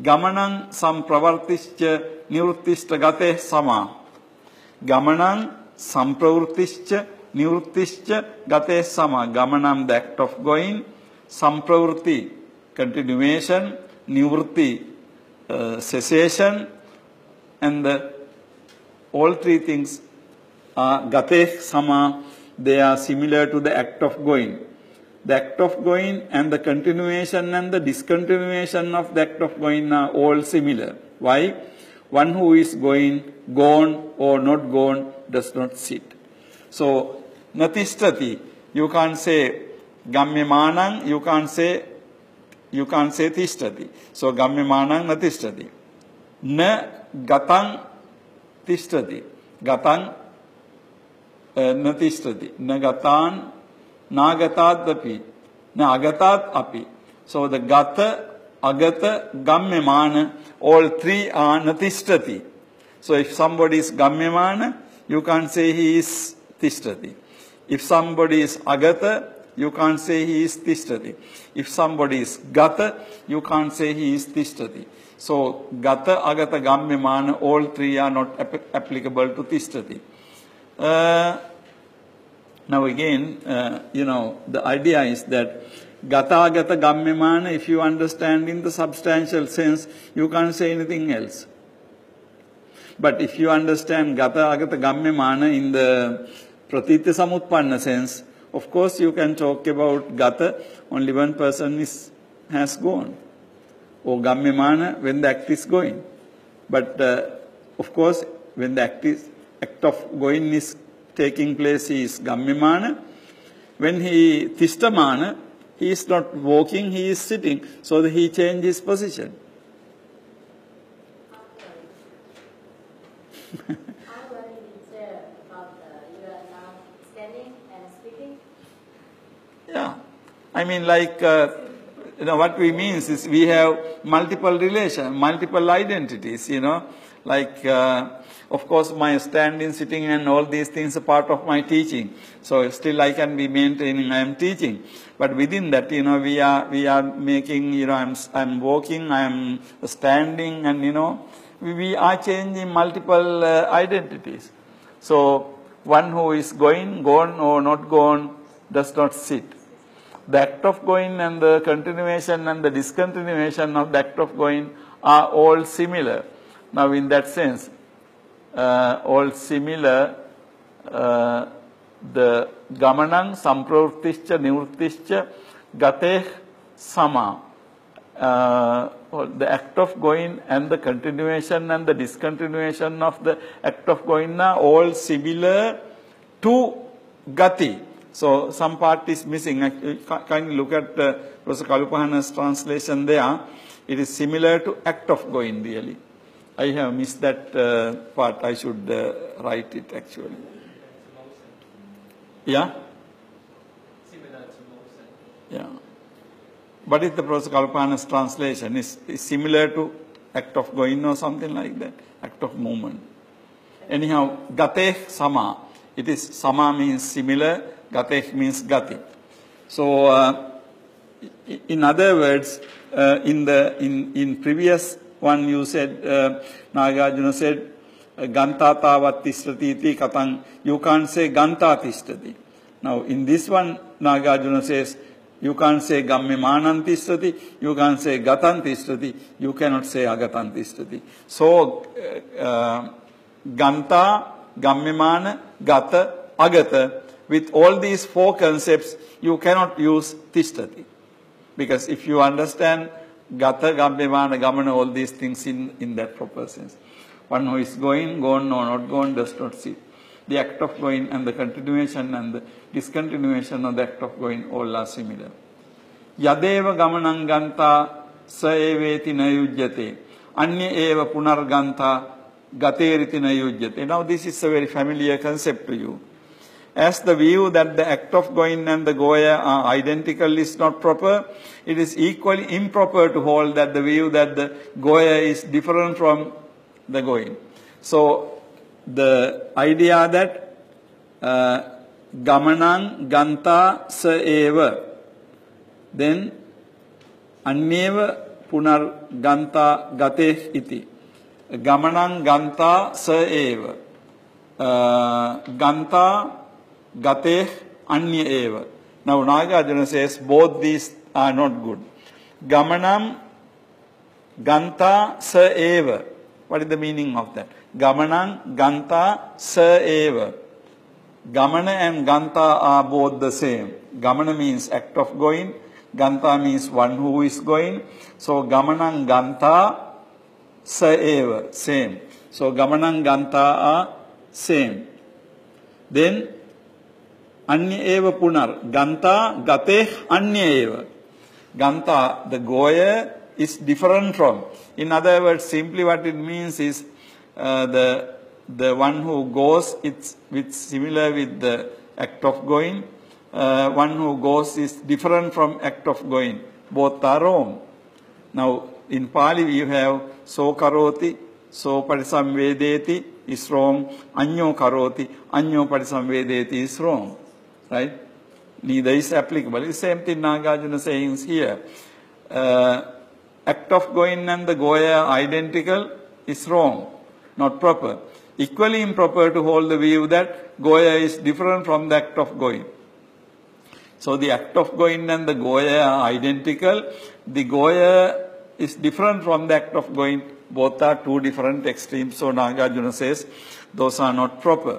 [SPEAKER 1] Gamanang sampravartischa niruttishta gate sama. Gamanang sampravrittischa, nivrittischa, gate sama. Gamanam, the act of going. Sampravritti, continuation. Nivritti, uh, cessation. And the, all three things are gate sama. They are similar to the act of going. The act of going and the continuation and the discontinuation of the act of going are all similar. Why? One who is going, gone or not gone, does not sit. So, natistati, you can't say gamyamanang, you can't say, you can't say tistati. So, gamyamanang natistati. Na gatang tistati. Gatang uh, natistati. Na gatan nagatad api. Na agatad api. So, the gata, agata, gammyamana, all three are natistati. So, if somebody is gammyamana, you can't say he is tistati. If somebody is agata, you can't say he is tistati. If somebody is gata, you can't say he is tistati. So, gata, agata, gammyamana, all three are not ap applicable to tistati. Uh, now again, uh, you know, the idea is that gata, agata, gammyamana, if you understand in the substantial sense, you can't say anything else. But if you understand gata, agata, gammyamana in the pratitya samutpanna sense, of course you can talk about gata, only one person is, has gone. Or gammyamana, when the act is going. But uh, of course, when the act, is, act of going is taking place, he is gammyamana. When he tistamana, he is not walking, he is sitting, so that he changes position.
[SPEAKER 2] I'm worried teacher about the, you are now standing and speaking.
[SPEAKER 1] Yeah, I mean like, uh, you know, what we means is we have multiple relations, multiple identities, you know, like, uh, of course, my standing, sitting and all these things are part of my teaching. So still I can be maintaining, I am teaching. But within that, you know, we are, we are making, you know, I'm, I'm walking, I'm standing and, you know, we, we are changing multiple uh, identities. So one who is going, gone or not gone does not sit. The act of going and the continuation and the discontinuation of the act of going are all similar. Now in that sense, uh, all similar, uh, the gamanang, sampravrittischa, nivrittischa, gate sama. Uh, the act of going and the continuation and the discontinuation of the act of going are all similar to gati. So some part is missing. Kindly look at uh, Professor Kalupahana's translation there. It is similar to act of going really. I have missed that uh, part. I should uh, write it actually. Yeah?
[SPEAKER 3] Similar to motion.
[SPEAKER 1] Yeah. But if the Professor Kalupahana's translation is, is similar to act of going or something like that, act of movement. Anyhow, gate sama. It is sama means similar, gate means gati. So, uh, in other words, uh, in the in in previous one you said, uh, Nagarjuna said, ganta tavat tishtati iti katang. You can't say ganta tishtati. Now, in this one, Nagarjuna says, you can't say gammyamanan tishtati, you can't say gatan tishtati, you cannot say agatan tishtati. So, uh, uh, ganta, gammyamana, gata, agata, with all these four concepts, you cannot use tishtati. Because if you understand gata, gammyamana, gamana, all these things in, in that proper sense. One who is going, gone or not gone does not sit. The act of going and the continuation and the discontinuation of the act of going all are similar. Yadeva gamanang ganta sa eveti na yujyate. Anya eva punar ganta gateriti na yujyate. Now this is a very familiar concept to you. As the view that the act of going and the goya are identical is not proper, it is equally improper to hold that the view that the goya is different from the going. So, the idea that uh, gamanang ganta sa eva, then anneva punar ganta gate iti. Gamanang ganta sa eva. uh, Ganta, Gate, Anya Eva. Now Nagarjuna says both these are not good. Gamanam, Ganta, Sa Eva. What is the meaning of that? Gamanam, Ganta, Sa Eva. Gamana and Ganta are both the same. Gamana means act of going. Ganta means one who is going. So Gamanam, Ganta, Sa Eva, same. So Gamanam, Ganta are same. Then Anya Eva Punar. Ganta, Gate, Anya Eva. Ganta, the goer, is different from. In other words, simply what it means is uh, the the one who goes, it's with similar with the act of going. Uh, one who goes is different from act of going. Both are wrong. Now, in Pali you have so karoti, so parisamvedeti is wrong. Anyo karoti, anyo parisamvedeti is wrong. Right? Neither is applicable. It's the same thing Nagarjuna saying here. Uh, act of going and the goya identical is wrong, not proper. Equally improper to hold the view that goya is different from the act of going. So the act of going and the goya are identical. The goya is different from the act of going. Both are two different extremes. So Nagarjuna says those are not proper.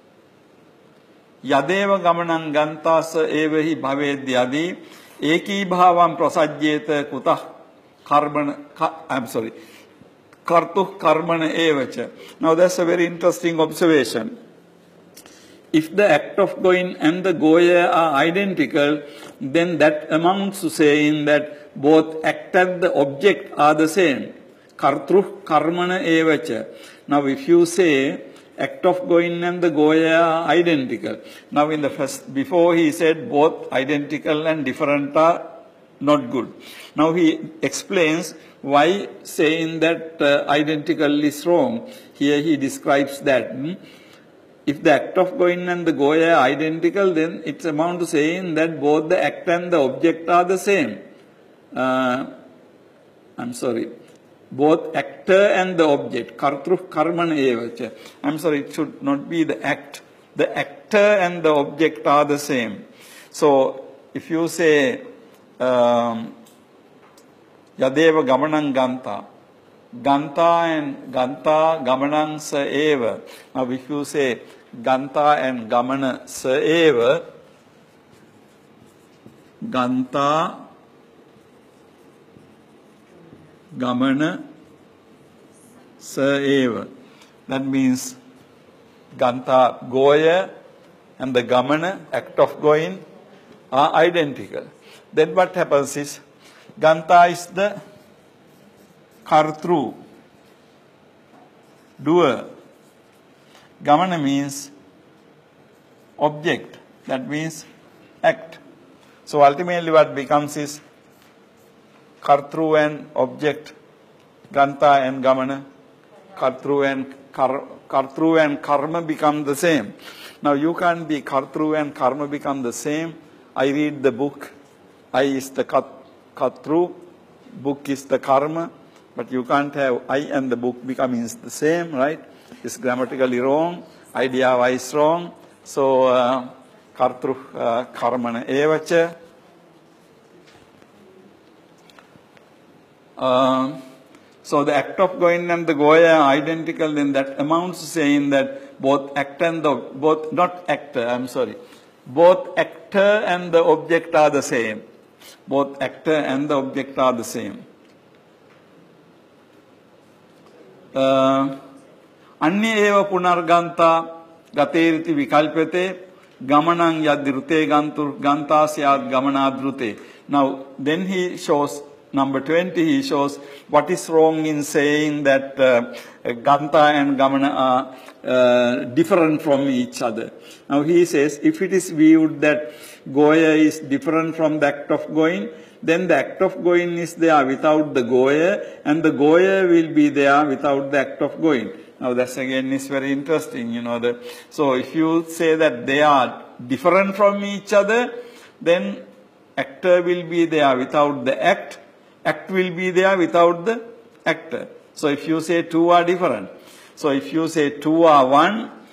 [SPEAKER 1] Yadeva gamanam gantasa evahi bhavedyadi eki bhavam prasajyeta kutah karmana, I'm sorry, kartuh karmana evacha. Now that's a very interesting observation. If the act of going and the goya are identical, then that amounts to saying that both act and the object are the same. Kartruh karmana evacha. Now if you say act of going and the goya are identical. Now in the first, before he said both identical and different are not good. Now he explains why saying that uh, identical is wrong. Here he describes that. Hmm? If the act of going and the goya are identical, then it's amount to saying that both the act and the object are the same. Uh, I'm sorry. Both actor and the object. Kartruh karmana evacha. I'm sorry, it should not be the act. The actor and the object are the same. So, if you say, um, Yadeva gamanam ganta. Ganta and ganta gamanam sa eva. Now, if you say ganta and gamana sa eva, ganta gamana sa eva. That means ganta goya and the gamana, act of going, are identical. Then what happens is, ganta is the kartru, doer. Gamana means object, that means act. So ultimately what becomes is kartru and object, ganta and gamana, kartru and kar, kartru and karma become the same. Now you can't be kartru and karma become the same. I read the book, I is the kat, kartru, book is the karma, but you can't have I and the book becoming the same, right? It's grammatically wrong, idea wise wrong. So uh, kartru uh, karmana evacha. Uh, so the act of going and the goya are identical, then that amounts to saying that both act and the, both, not actor, I'm sorry, both actor and the object are the same. Both actor and the object are the same. Uh, Anya eva punarganta gateriti vikalpete gamanang yadrute gantur ganta syad gamanadrute. Now then he shows number twenty, he shows what is wrong in saying that uh, ganta and gamana are uh, different from each other. Now he says, if it is viewed that goya is different from the act of going, then the act of going is there without the goya, and the goya will be there without the act of going. Now that's again is very interesting, you know. The, so if you say that they are different from each other, then actor will be there without the act, act will be there without the actor. So if you say two are different, so if you say two are one,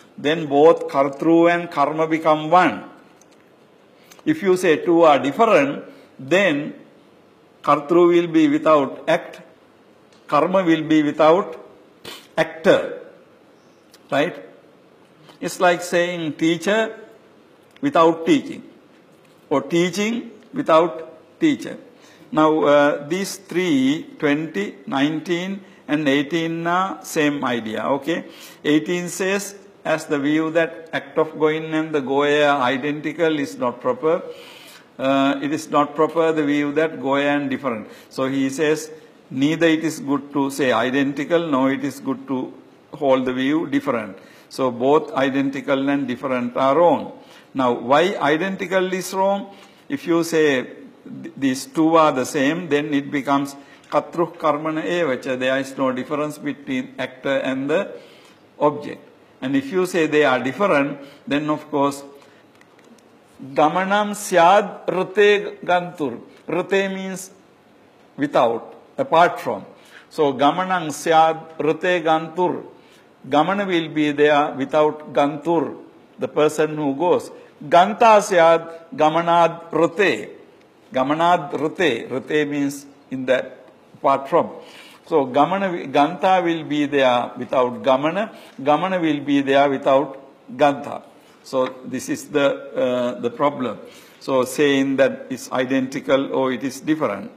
[SPEAKER 1] then both kartru and karma become one. If you say two are different, then kartru will be without act, karma will be without actor. Right? It's like saying teacher without teaching, or teaching without teacher. Now, uh, these three, twenty, nineteen, and eighteen are same idea, okay? eighteen says, as the view that act of going and the goya are identical is not proper. Uh, it is not proper, the view that goya and different. So he says, neither it is good to say identical, nor it is good to hold the view different. So both identical and different are wrong. Now, why identical is wrong? If you say th these two are the same, then it becomes katruh karmana evacha. There is no difference between actor and the object. And if you say they are different, then of course, gamanam syad rute gantur. Rute means without, apart from. So gamanam syad rute gantur. Gamana will be there without gantur, the person who goes. Ganta syad gamanad rute. Gamanad rute. Rute means in that, apart from. So gamana, ganta will be there without gamana. Gamana will be there without ganta. So this is the uh, the problem. So saying that it's identical or it is different.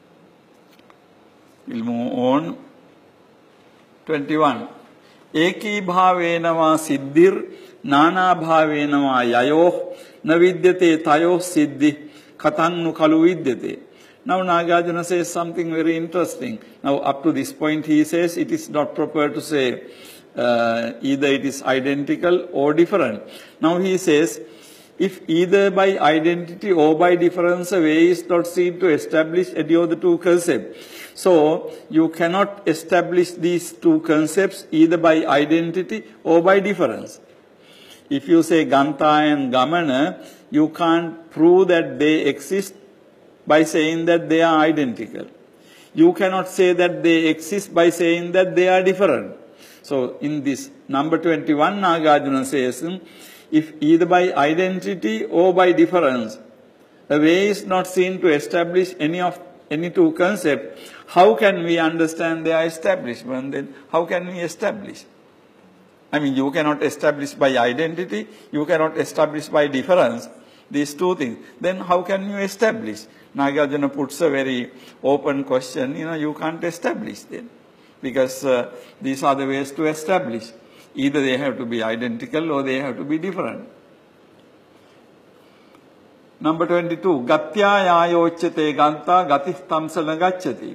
[SPEAKER 1] We'll move on. twenty-one. Eki bhavenava siddhir nana bhavenava yayoh navidyate tayoh siddhi katannu kalu vidyate. Now Nagarjuna says something very interesting. Now up to this point he says it is not proper to say uh, either it is identical or different. Now he says if either by identity or by difference a way is not seen to establish any of the two concepts. So you cannot establish these two concepts either by identity or by difference. If you say Ganta and Gamana, you can't prove that they exist by saying that they are identical. You cannot say that they exist by saying that they are different. So in this number twenty-one, Nagarjuna says, if either by identity or by difference, a way is not seen to establish any of any two concepts, how can we understand their establishment? Then how can we establish? I mean, you cannot establish by identity, you cannot establish by difference, these two things. Then how can you establish? Nagarjuna puts a very open question, you know, you can't establish them. Because uh, these are the ways to establish. Either they have to be identical or they have to be different. Number twenty-two. Gatya yayochate ganta gatis tamsa nagacchati.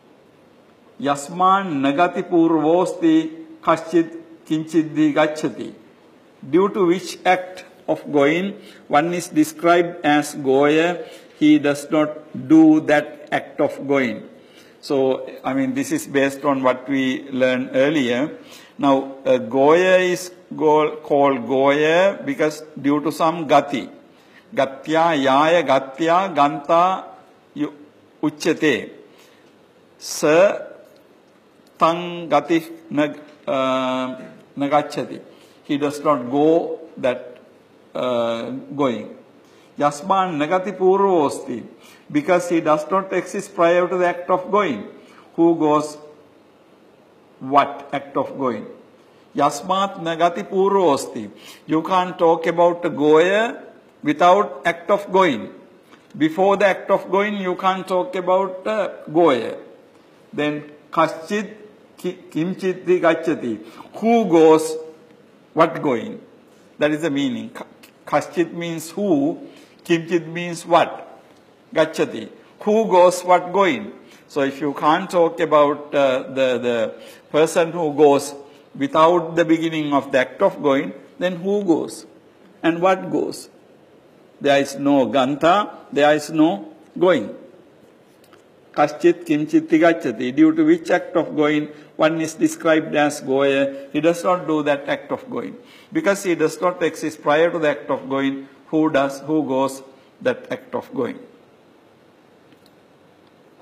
[SPEAKER 1] Yasman nagati purvosti kaschid kinchiddi gacchati. Due to which act of going one is described as goya, he does not do that act of going. So, I mean, this is based on what we learned earlier. Now, uh, goya is go called goya because due to some gati. Gatya, yaya, gatya, ganta, uchyate. Sa, tang, gati, nag, uh, nagacchati. He does not go that uh, going. Yasman nagati purvosti. Because he does not exist prior to the act of going. Who goes what act of going? Yasmat nagati purvosti. You can't talk about goya without act of going. Before the act of going, you can't talk about uh, goya. Then kaschid kimchiti gacchati. Who goes what going? That is the meaning. Kaschid means who, kimchit means what. Gacchati. Who goes what going? So if you can't talk about uh, the, the person who goes without the beginning of the act of going, then who goes? And what goes? There is no ganta, there is no going. Kaschit kimchiti gacchati. Due to which act of going one is described as goya, he does not do that act of going. Because he does not exist prior to the act of going, who does, who goes that act of going?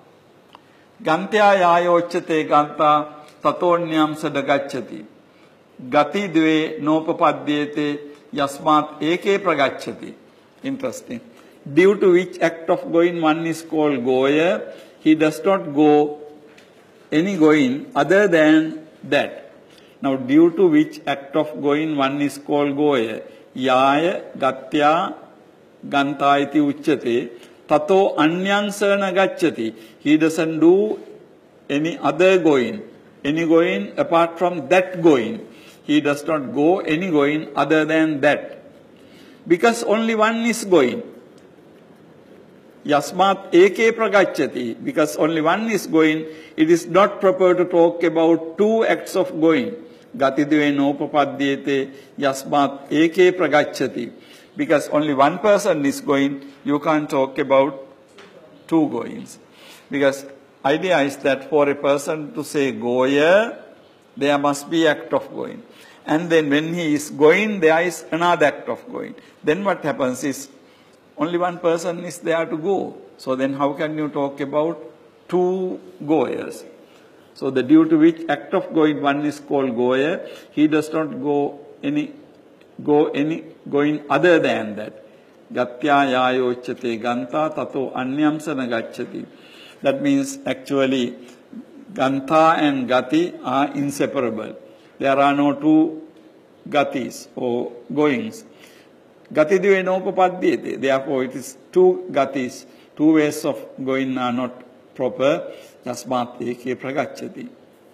[SPEAKER 1] Gantya yayochate ganta tatonyam sadagacchati. gati dve nopapadyete yasmat eke pragacchati. Interesting. Due to which act of going one is called goya, he does not go any going other than that. Now, due to which act of going one is called goya, yaya gatya gantaiti uchyate tato anyansana gacchati. He doesn't do any other going, any going apart from that going. He does not go any going other than that. Because only one is going. Yasmat eke pragacchati. Because only one is going, it is not proper to talk about two acts of going. Gatidve nopapadyete yasmat eke pragacchati. Because only one person is going, you can't talk about two goings. Because idea is that for a person to say goya, there must be act of going. And then when he is going, there is another act of going. Then what happens is, only one person is there to go. So then how can you talk about two goers? So the due to which act of going one is called goya, he does not go any go any going other than that. Gatya yayochate ganta tato anyamsana gacchati. That means actually ganta and gati are inseparable. There are no two gatis or goings. Gati dve nopapadyete. Therefore, it is two gatis, two ways of going are not proper. Yasmat eke pragacchati.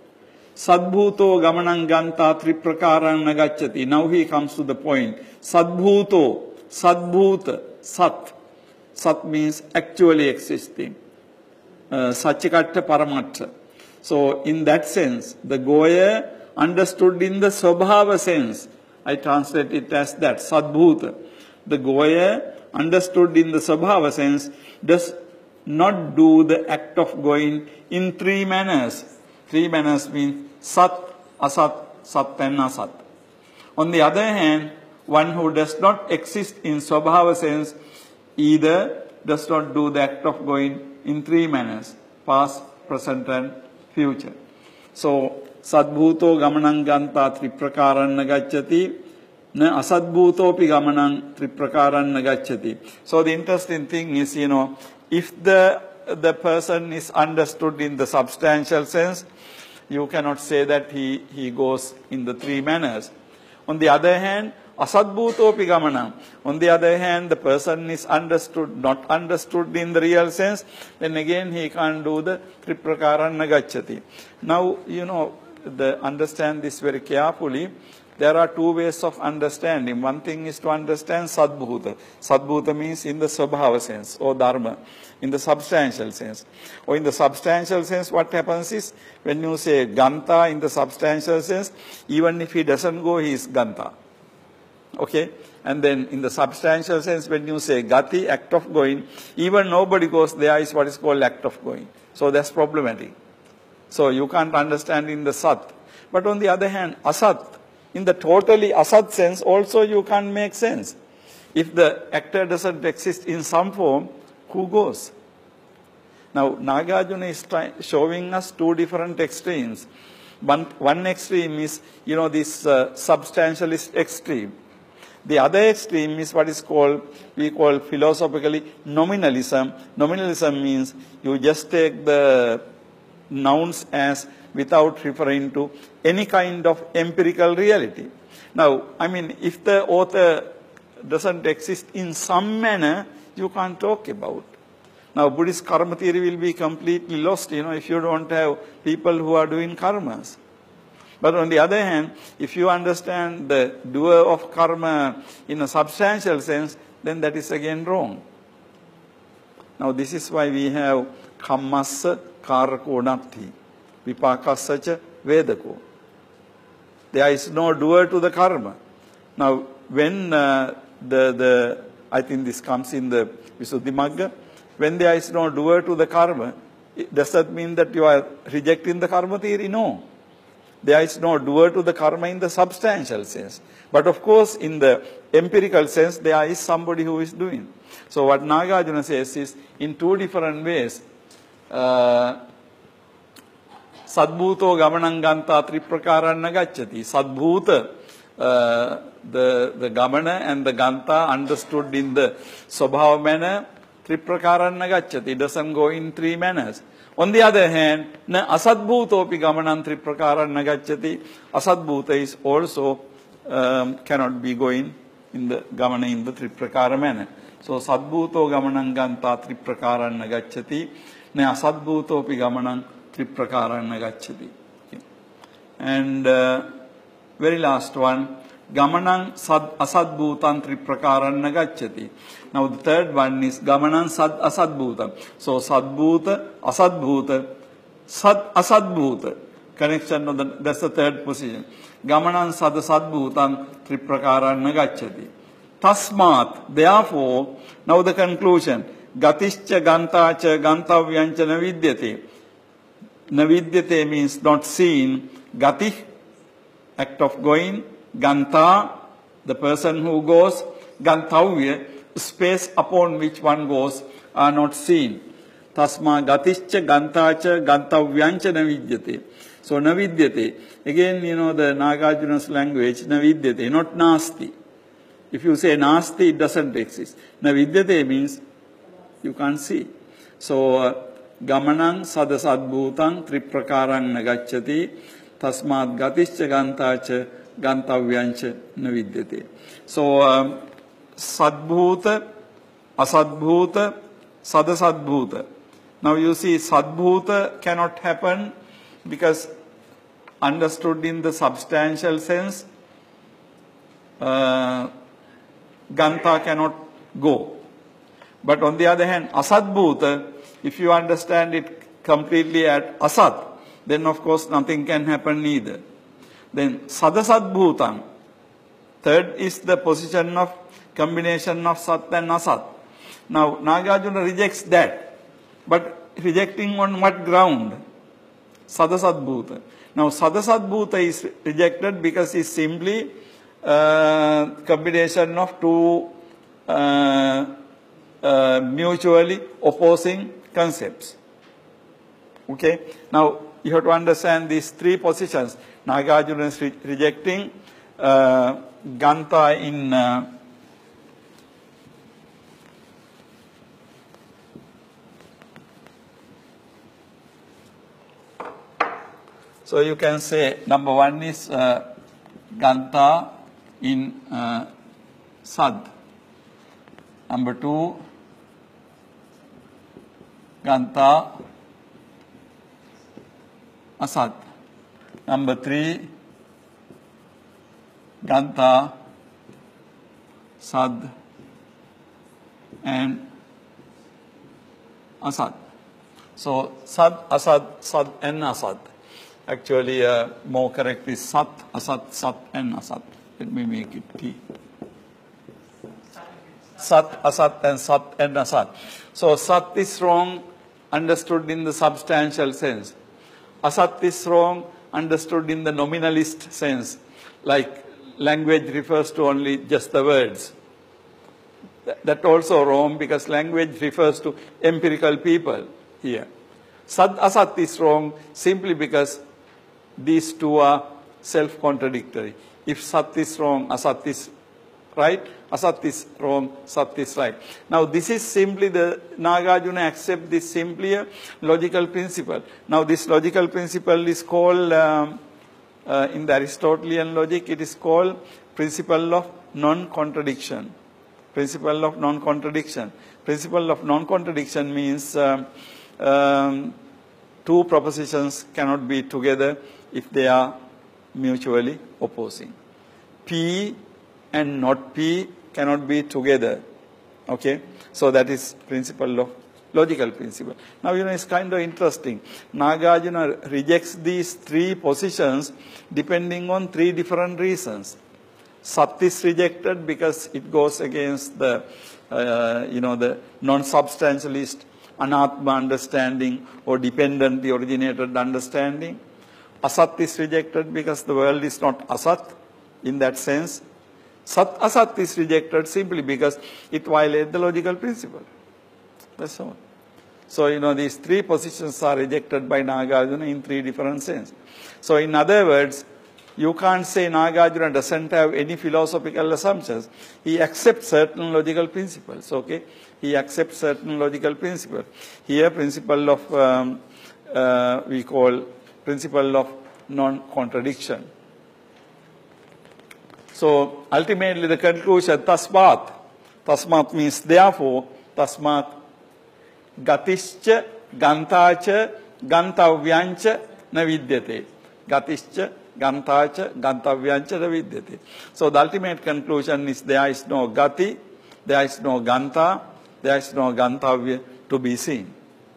[SPEAKER 1] Sadbhuto gamanang ganta triprakaran nagacchati. Now he comes to the point. Sadbhuto, sadbhuta, sat. Sat means actually existing. Uh, Sachikatta paramatta. So, in that sense, the goya understood in the swabhava sense. I translate it as that, sadbhuta. The goya understood in the swabhava sense does not do the act of going in three manners. Three manners means sat, asat, sat and asat. On the other hand, one who does not exist in swabhava sense either does not do the act of going in three manners, past, present and future. So, sadbhuto gamanang ganta triprakaran nagacchati, na asadbhutopi gamanang triprakaran nagacchati. So, the interesting thing is, you know, if the, the person is understood in the substantial sense, you cannot say that he, he goes in the three manners. On the other hand, asadbhutopi gamanam. On the other hand, the person is understood, not understood in the real sense, then again he can't do the triprakaran nagacchati. Now, you know, the, understand this very carefully. There are two ways of understanding. One thing is to understand sadbhuta. Sadbhuta means in the swabhava sense or dharma, in the substantial sense. Or in the substantial sense, what happens is, when you say ganta in the substantial sense, even if he doesn't go, he is ganta. Okay? And then in the substantial sense, when you say gati, act of going, even nobody goes, there is what is called act of going. So that's problematic. So you can't understand in the sat. But on the other hand, asat, in the totally asat sense, also you can't make sense. If the actor doesn't exist in some form, who goes? Now, Nagarjuna is try, showing us two different extremes. One, one extreme is, you know, this uh, substantialist extreme. The other extreme is what is called, we call philosophically nominalism. Nominalism means you just take the nouns as without referring to any kind of empirical reality. Now, I mean, if the author doesn't exist in some manner, you can't talk about. Now, Buddhist karma theory will be completely lost, you know, if you don't have people who are doing karmas. But on the other hand, if you understand the doer of karma in a substantial sense, then that is again wrong. Now, this is why we have kammassa karako natti, vipakassacha vedako. There is no doer to the karma. Now, when uh, the, the, I think this comes in the Visuddhimagga, when there is no doer to the karma, does that mean that you are rejecting the karma theory? No. There is no doer to the karma in the substantial sense. But of course, in the empirical sense, there is somebody who is doing. So what Nagarjuna says is, in two different ways, uh, Sadbhuto gamanam ganta triprakaranna gacchati. Sadbhuta, uh, the, the gamana and the ganta understood in the Swabhava manner, triprakaranna gacchati. It doesn't go in three manners. On the other hand, na asadbhutopi gamanam triprakaranna gacchati. Asadbhuta is also um, cannot be going in the gamana in the triprakara manner. So sadbhuto gamanam ganta triprakaranna gacchati. Na asadbhutopi gamanam triprakaranna gacchati. Okay. And uh, very last one, gamanam sad asadbhutam triprakaranna gacchati. Now the third one is gamanam sad asadbhutam. So sadbhuta, asadbhuta, sad asadbhuta. Connection of the, that's the third position. Gamanam sad asadbhutam triprakaranna gacchati. Tasmat, therefore, now the conclusion. Gatischa gantacha gantavyancha navidyate. Navidyate means not seen. Gati, act of going. Ganta, the person who goes. Gantavya, space upon which one goes, are not seen. Tasma gatischa gantacha gantavyancha navidyate. So navidyate. Again, you know the Nagarjuna's language, navidyate, not nasti. If you say nasti, it doesn't exist. Navidyate means you can't see. So, uh, gamanam sadasadbhutam triprakaram nagacchati tasmat gatischa gantacha gantavyancha navidyate. So, um, sadbhuta, asadbhuta, sadasadbhuta. Now you see sadbhuta cannot happen because understood in the substantial sense, uh, ganta cannot go. But on the other hand, asadbhuta, if you understand it completely at asad, then of course nothing can happen either. Then sadasadbhutam, third is the position of combination of sat and asat. Now Nagarjuna rejects that, but rejecting on what ground? Sadasadbhuta. Now sadasadbhuta is rejected because it's simply uh, combination of two uh, uh, mutually opposing concepts. Okay. Now you have to understand these three positions. Nagarjuna is re rejecting uh, Ganta in uh, so you can say number one is uh, Ganta in uh, Sad. Number two, Ganta Asad. Number three, Ganta Sad and Asad. So Sad, Asad, Sad and Asad. Actually, uh, more correct is Sat, Asat, Sat and Asat. Let me make it T. Sat, Asat and Sat and Asat. So Sat is wrong, understood in the substantial sense. Asat is wrong, understood in the nominalist sense. Like language refers to only just the words. That also wrong because language refers to empirical people here. Sad, Asat is wrong simply because these two are self-contradictory. If Sat is wrong, Asat is right, Asat is wrong, Sat is right. Now this is simply the, Nagarjuna accept this simply a logical principle. Now this logical principle is called, um, uh, in the Aristotelian logic, it is called principle of non-contradiction. Principle of non-contradiction. Principle of non-contradiction means um, um, two propositions cannot be together if they are mutually opposing. P and not P cannot be together. Okay? So that is principle of logical principle. Now, you know, it's kind of interesting. Nagarjuna rejects these three positions depending on three different reasons. Sat is rejected because it goes against the, uh, you know, the non-substantialist anatma understanding or dependently originated understanding. Asat is rejected because the world is not asat in that sense. Sat asat is rejected simply because it violates the logical principle. That's all. So, you know, these three positions are rejected by Nagarjuna in three different senses. So, in other words, you can't say Nagarjuna doesn't have any philosophical assumptions. He accepts certain logical principles, okay? He accepts certain logical principles. Here, principle of, um, uh, we call principle of non-contradiction. So, ultimately the conclusion, tasmat. Tasmat means therefore, tasmat gatischa, gantacha, gantavyancha na vidyate. Gatischa, gantacha, gantavyancha na vidyate. So the ultimate conclusion is there is no gati, there is no ganta, there is no gantavya to be seen.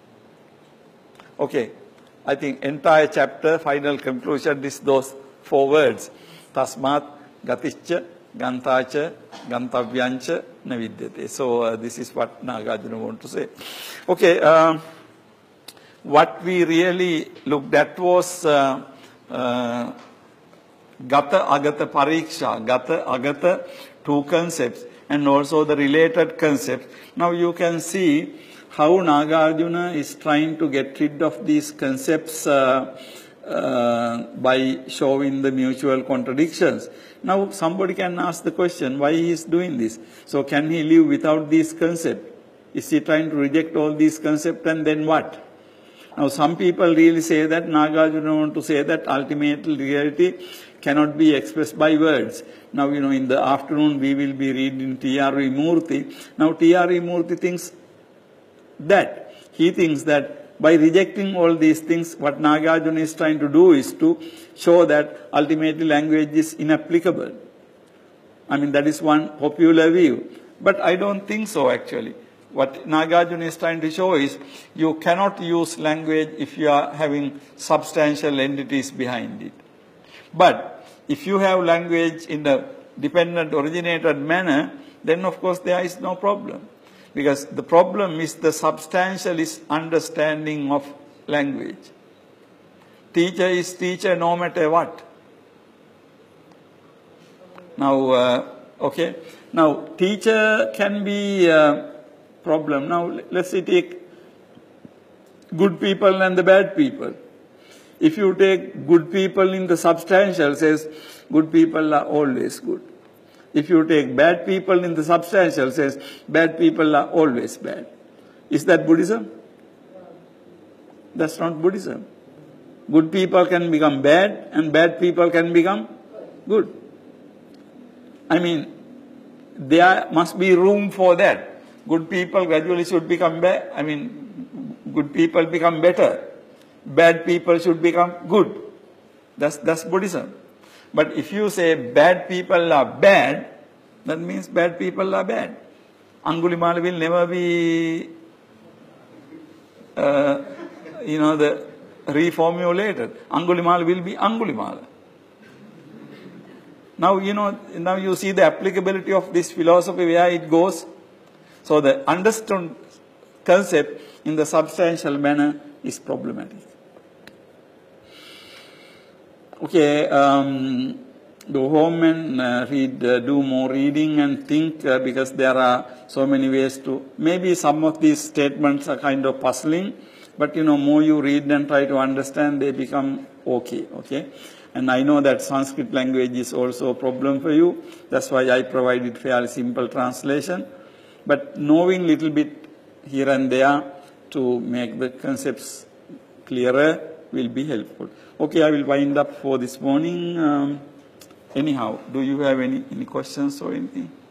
[SPEAKER 1] Okay, I think entire chapter, final conclusion is those four words. Tasmat, gatischa, gantacha, gantavyancha, na vidyate. So uh, this is what Nagarjuna want to say. Okay, uh, what we really looked at was uh, uh, Gata, Agata, Pariksha. Gata, Agata, two concepts, and also the related concepts. Now you can see how Nagarjuna is trying to get rid of these concepts uh, uh, by showing the mutual contradictions. Now somebody can ask the question, why he is doing this? So can he live without these concepts? Is he trying to reject all these concepts, and then what? Now some people really say that Nagarjuna want to say that ultimate reality cannot be expressed by words. Now, you know, in the afternoon we will be reading T R V Murthy. Now T R V Murthy thinks that. He thinks that by rejecting all these things, what Nagarjuna is trying to do is to show that ultimately language is inapplicable. I mean, that is one popular view. But I don't think so actually. What Nagarjuna is trying to show is you cannot use language if you are having substantial entities behind it. But if you have language in a dependent originated manner, then of course there is no problem. Because the problem is the substantialist understanding of language. Teacher is teacher no matter what. Now, uh, okay. Now, teacher can be a problem. Now, let's say take good people and the bad people. If you take good people in the substantial, says good people are always good. If you take bad people in the substantial, says bad people are always bad. Is that Buddhism? That's not Buddhism. Good people can become bad and bad people can become good. I mean, there must be room for that. Good people gradually should become bad. I mean, good people become better. Bad people should become good. That's, that's Buddhism. But if you say bad people are bad, that means bad people are bad. Angulimala will never be, uh, you know, the reformulated. Angulimala will be Angulimala. Now, you know, now you see the applicability of this philosophy, where it goes. So the understood concept in the substantial manner is problematic. Okay, um, go home and uh, read, uh, do more reading and think, uh, because there are so many ways to, maybe some of these statements are kind of puzzling, but you know, more you read and try to understand, they become okay, okay. And I know that Sanskrit language is also a problem for you. That's why I provided fairly simple translation. But knowing little bit here and there to make the concepts clearer will be helpful. Okay, I will wind up for this morning. Um, anyhow, do you have any, any questions or anything?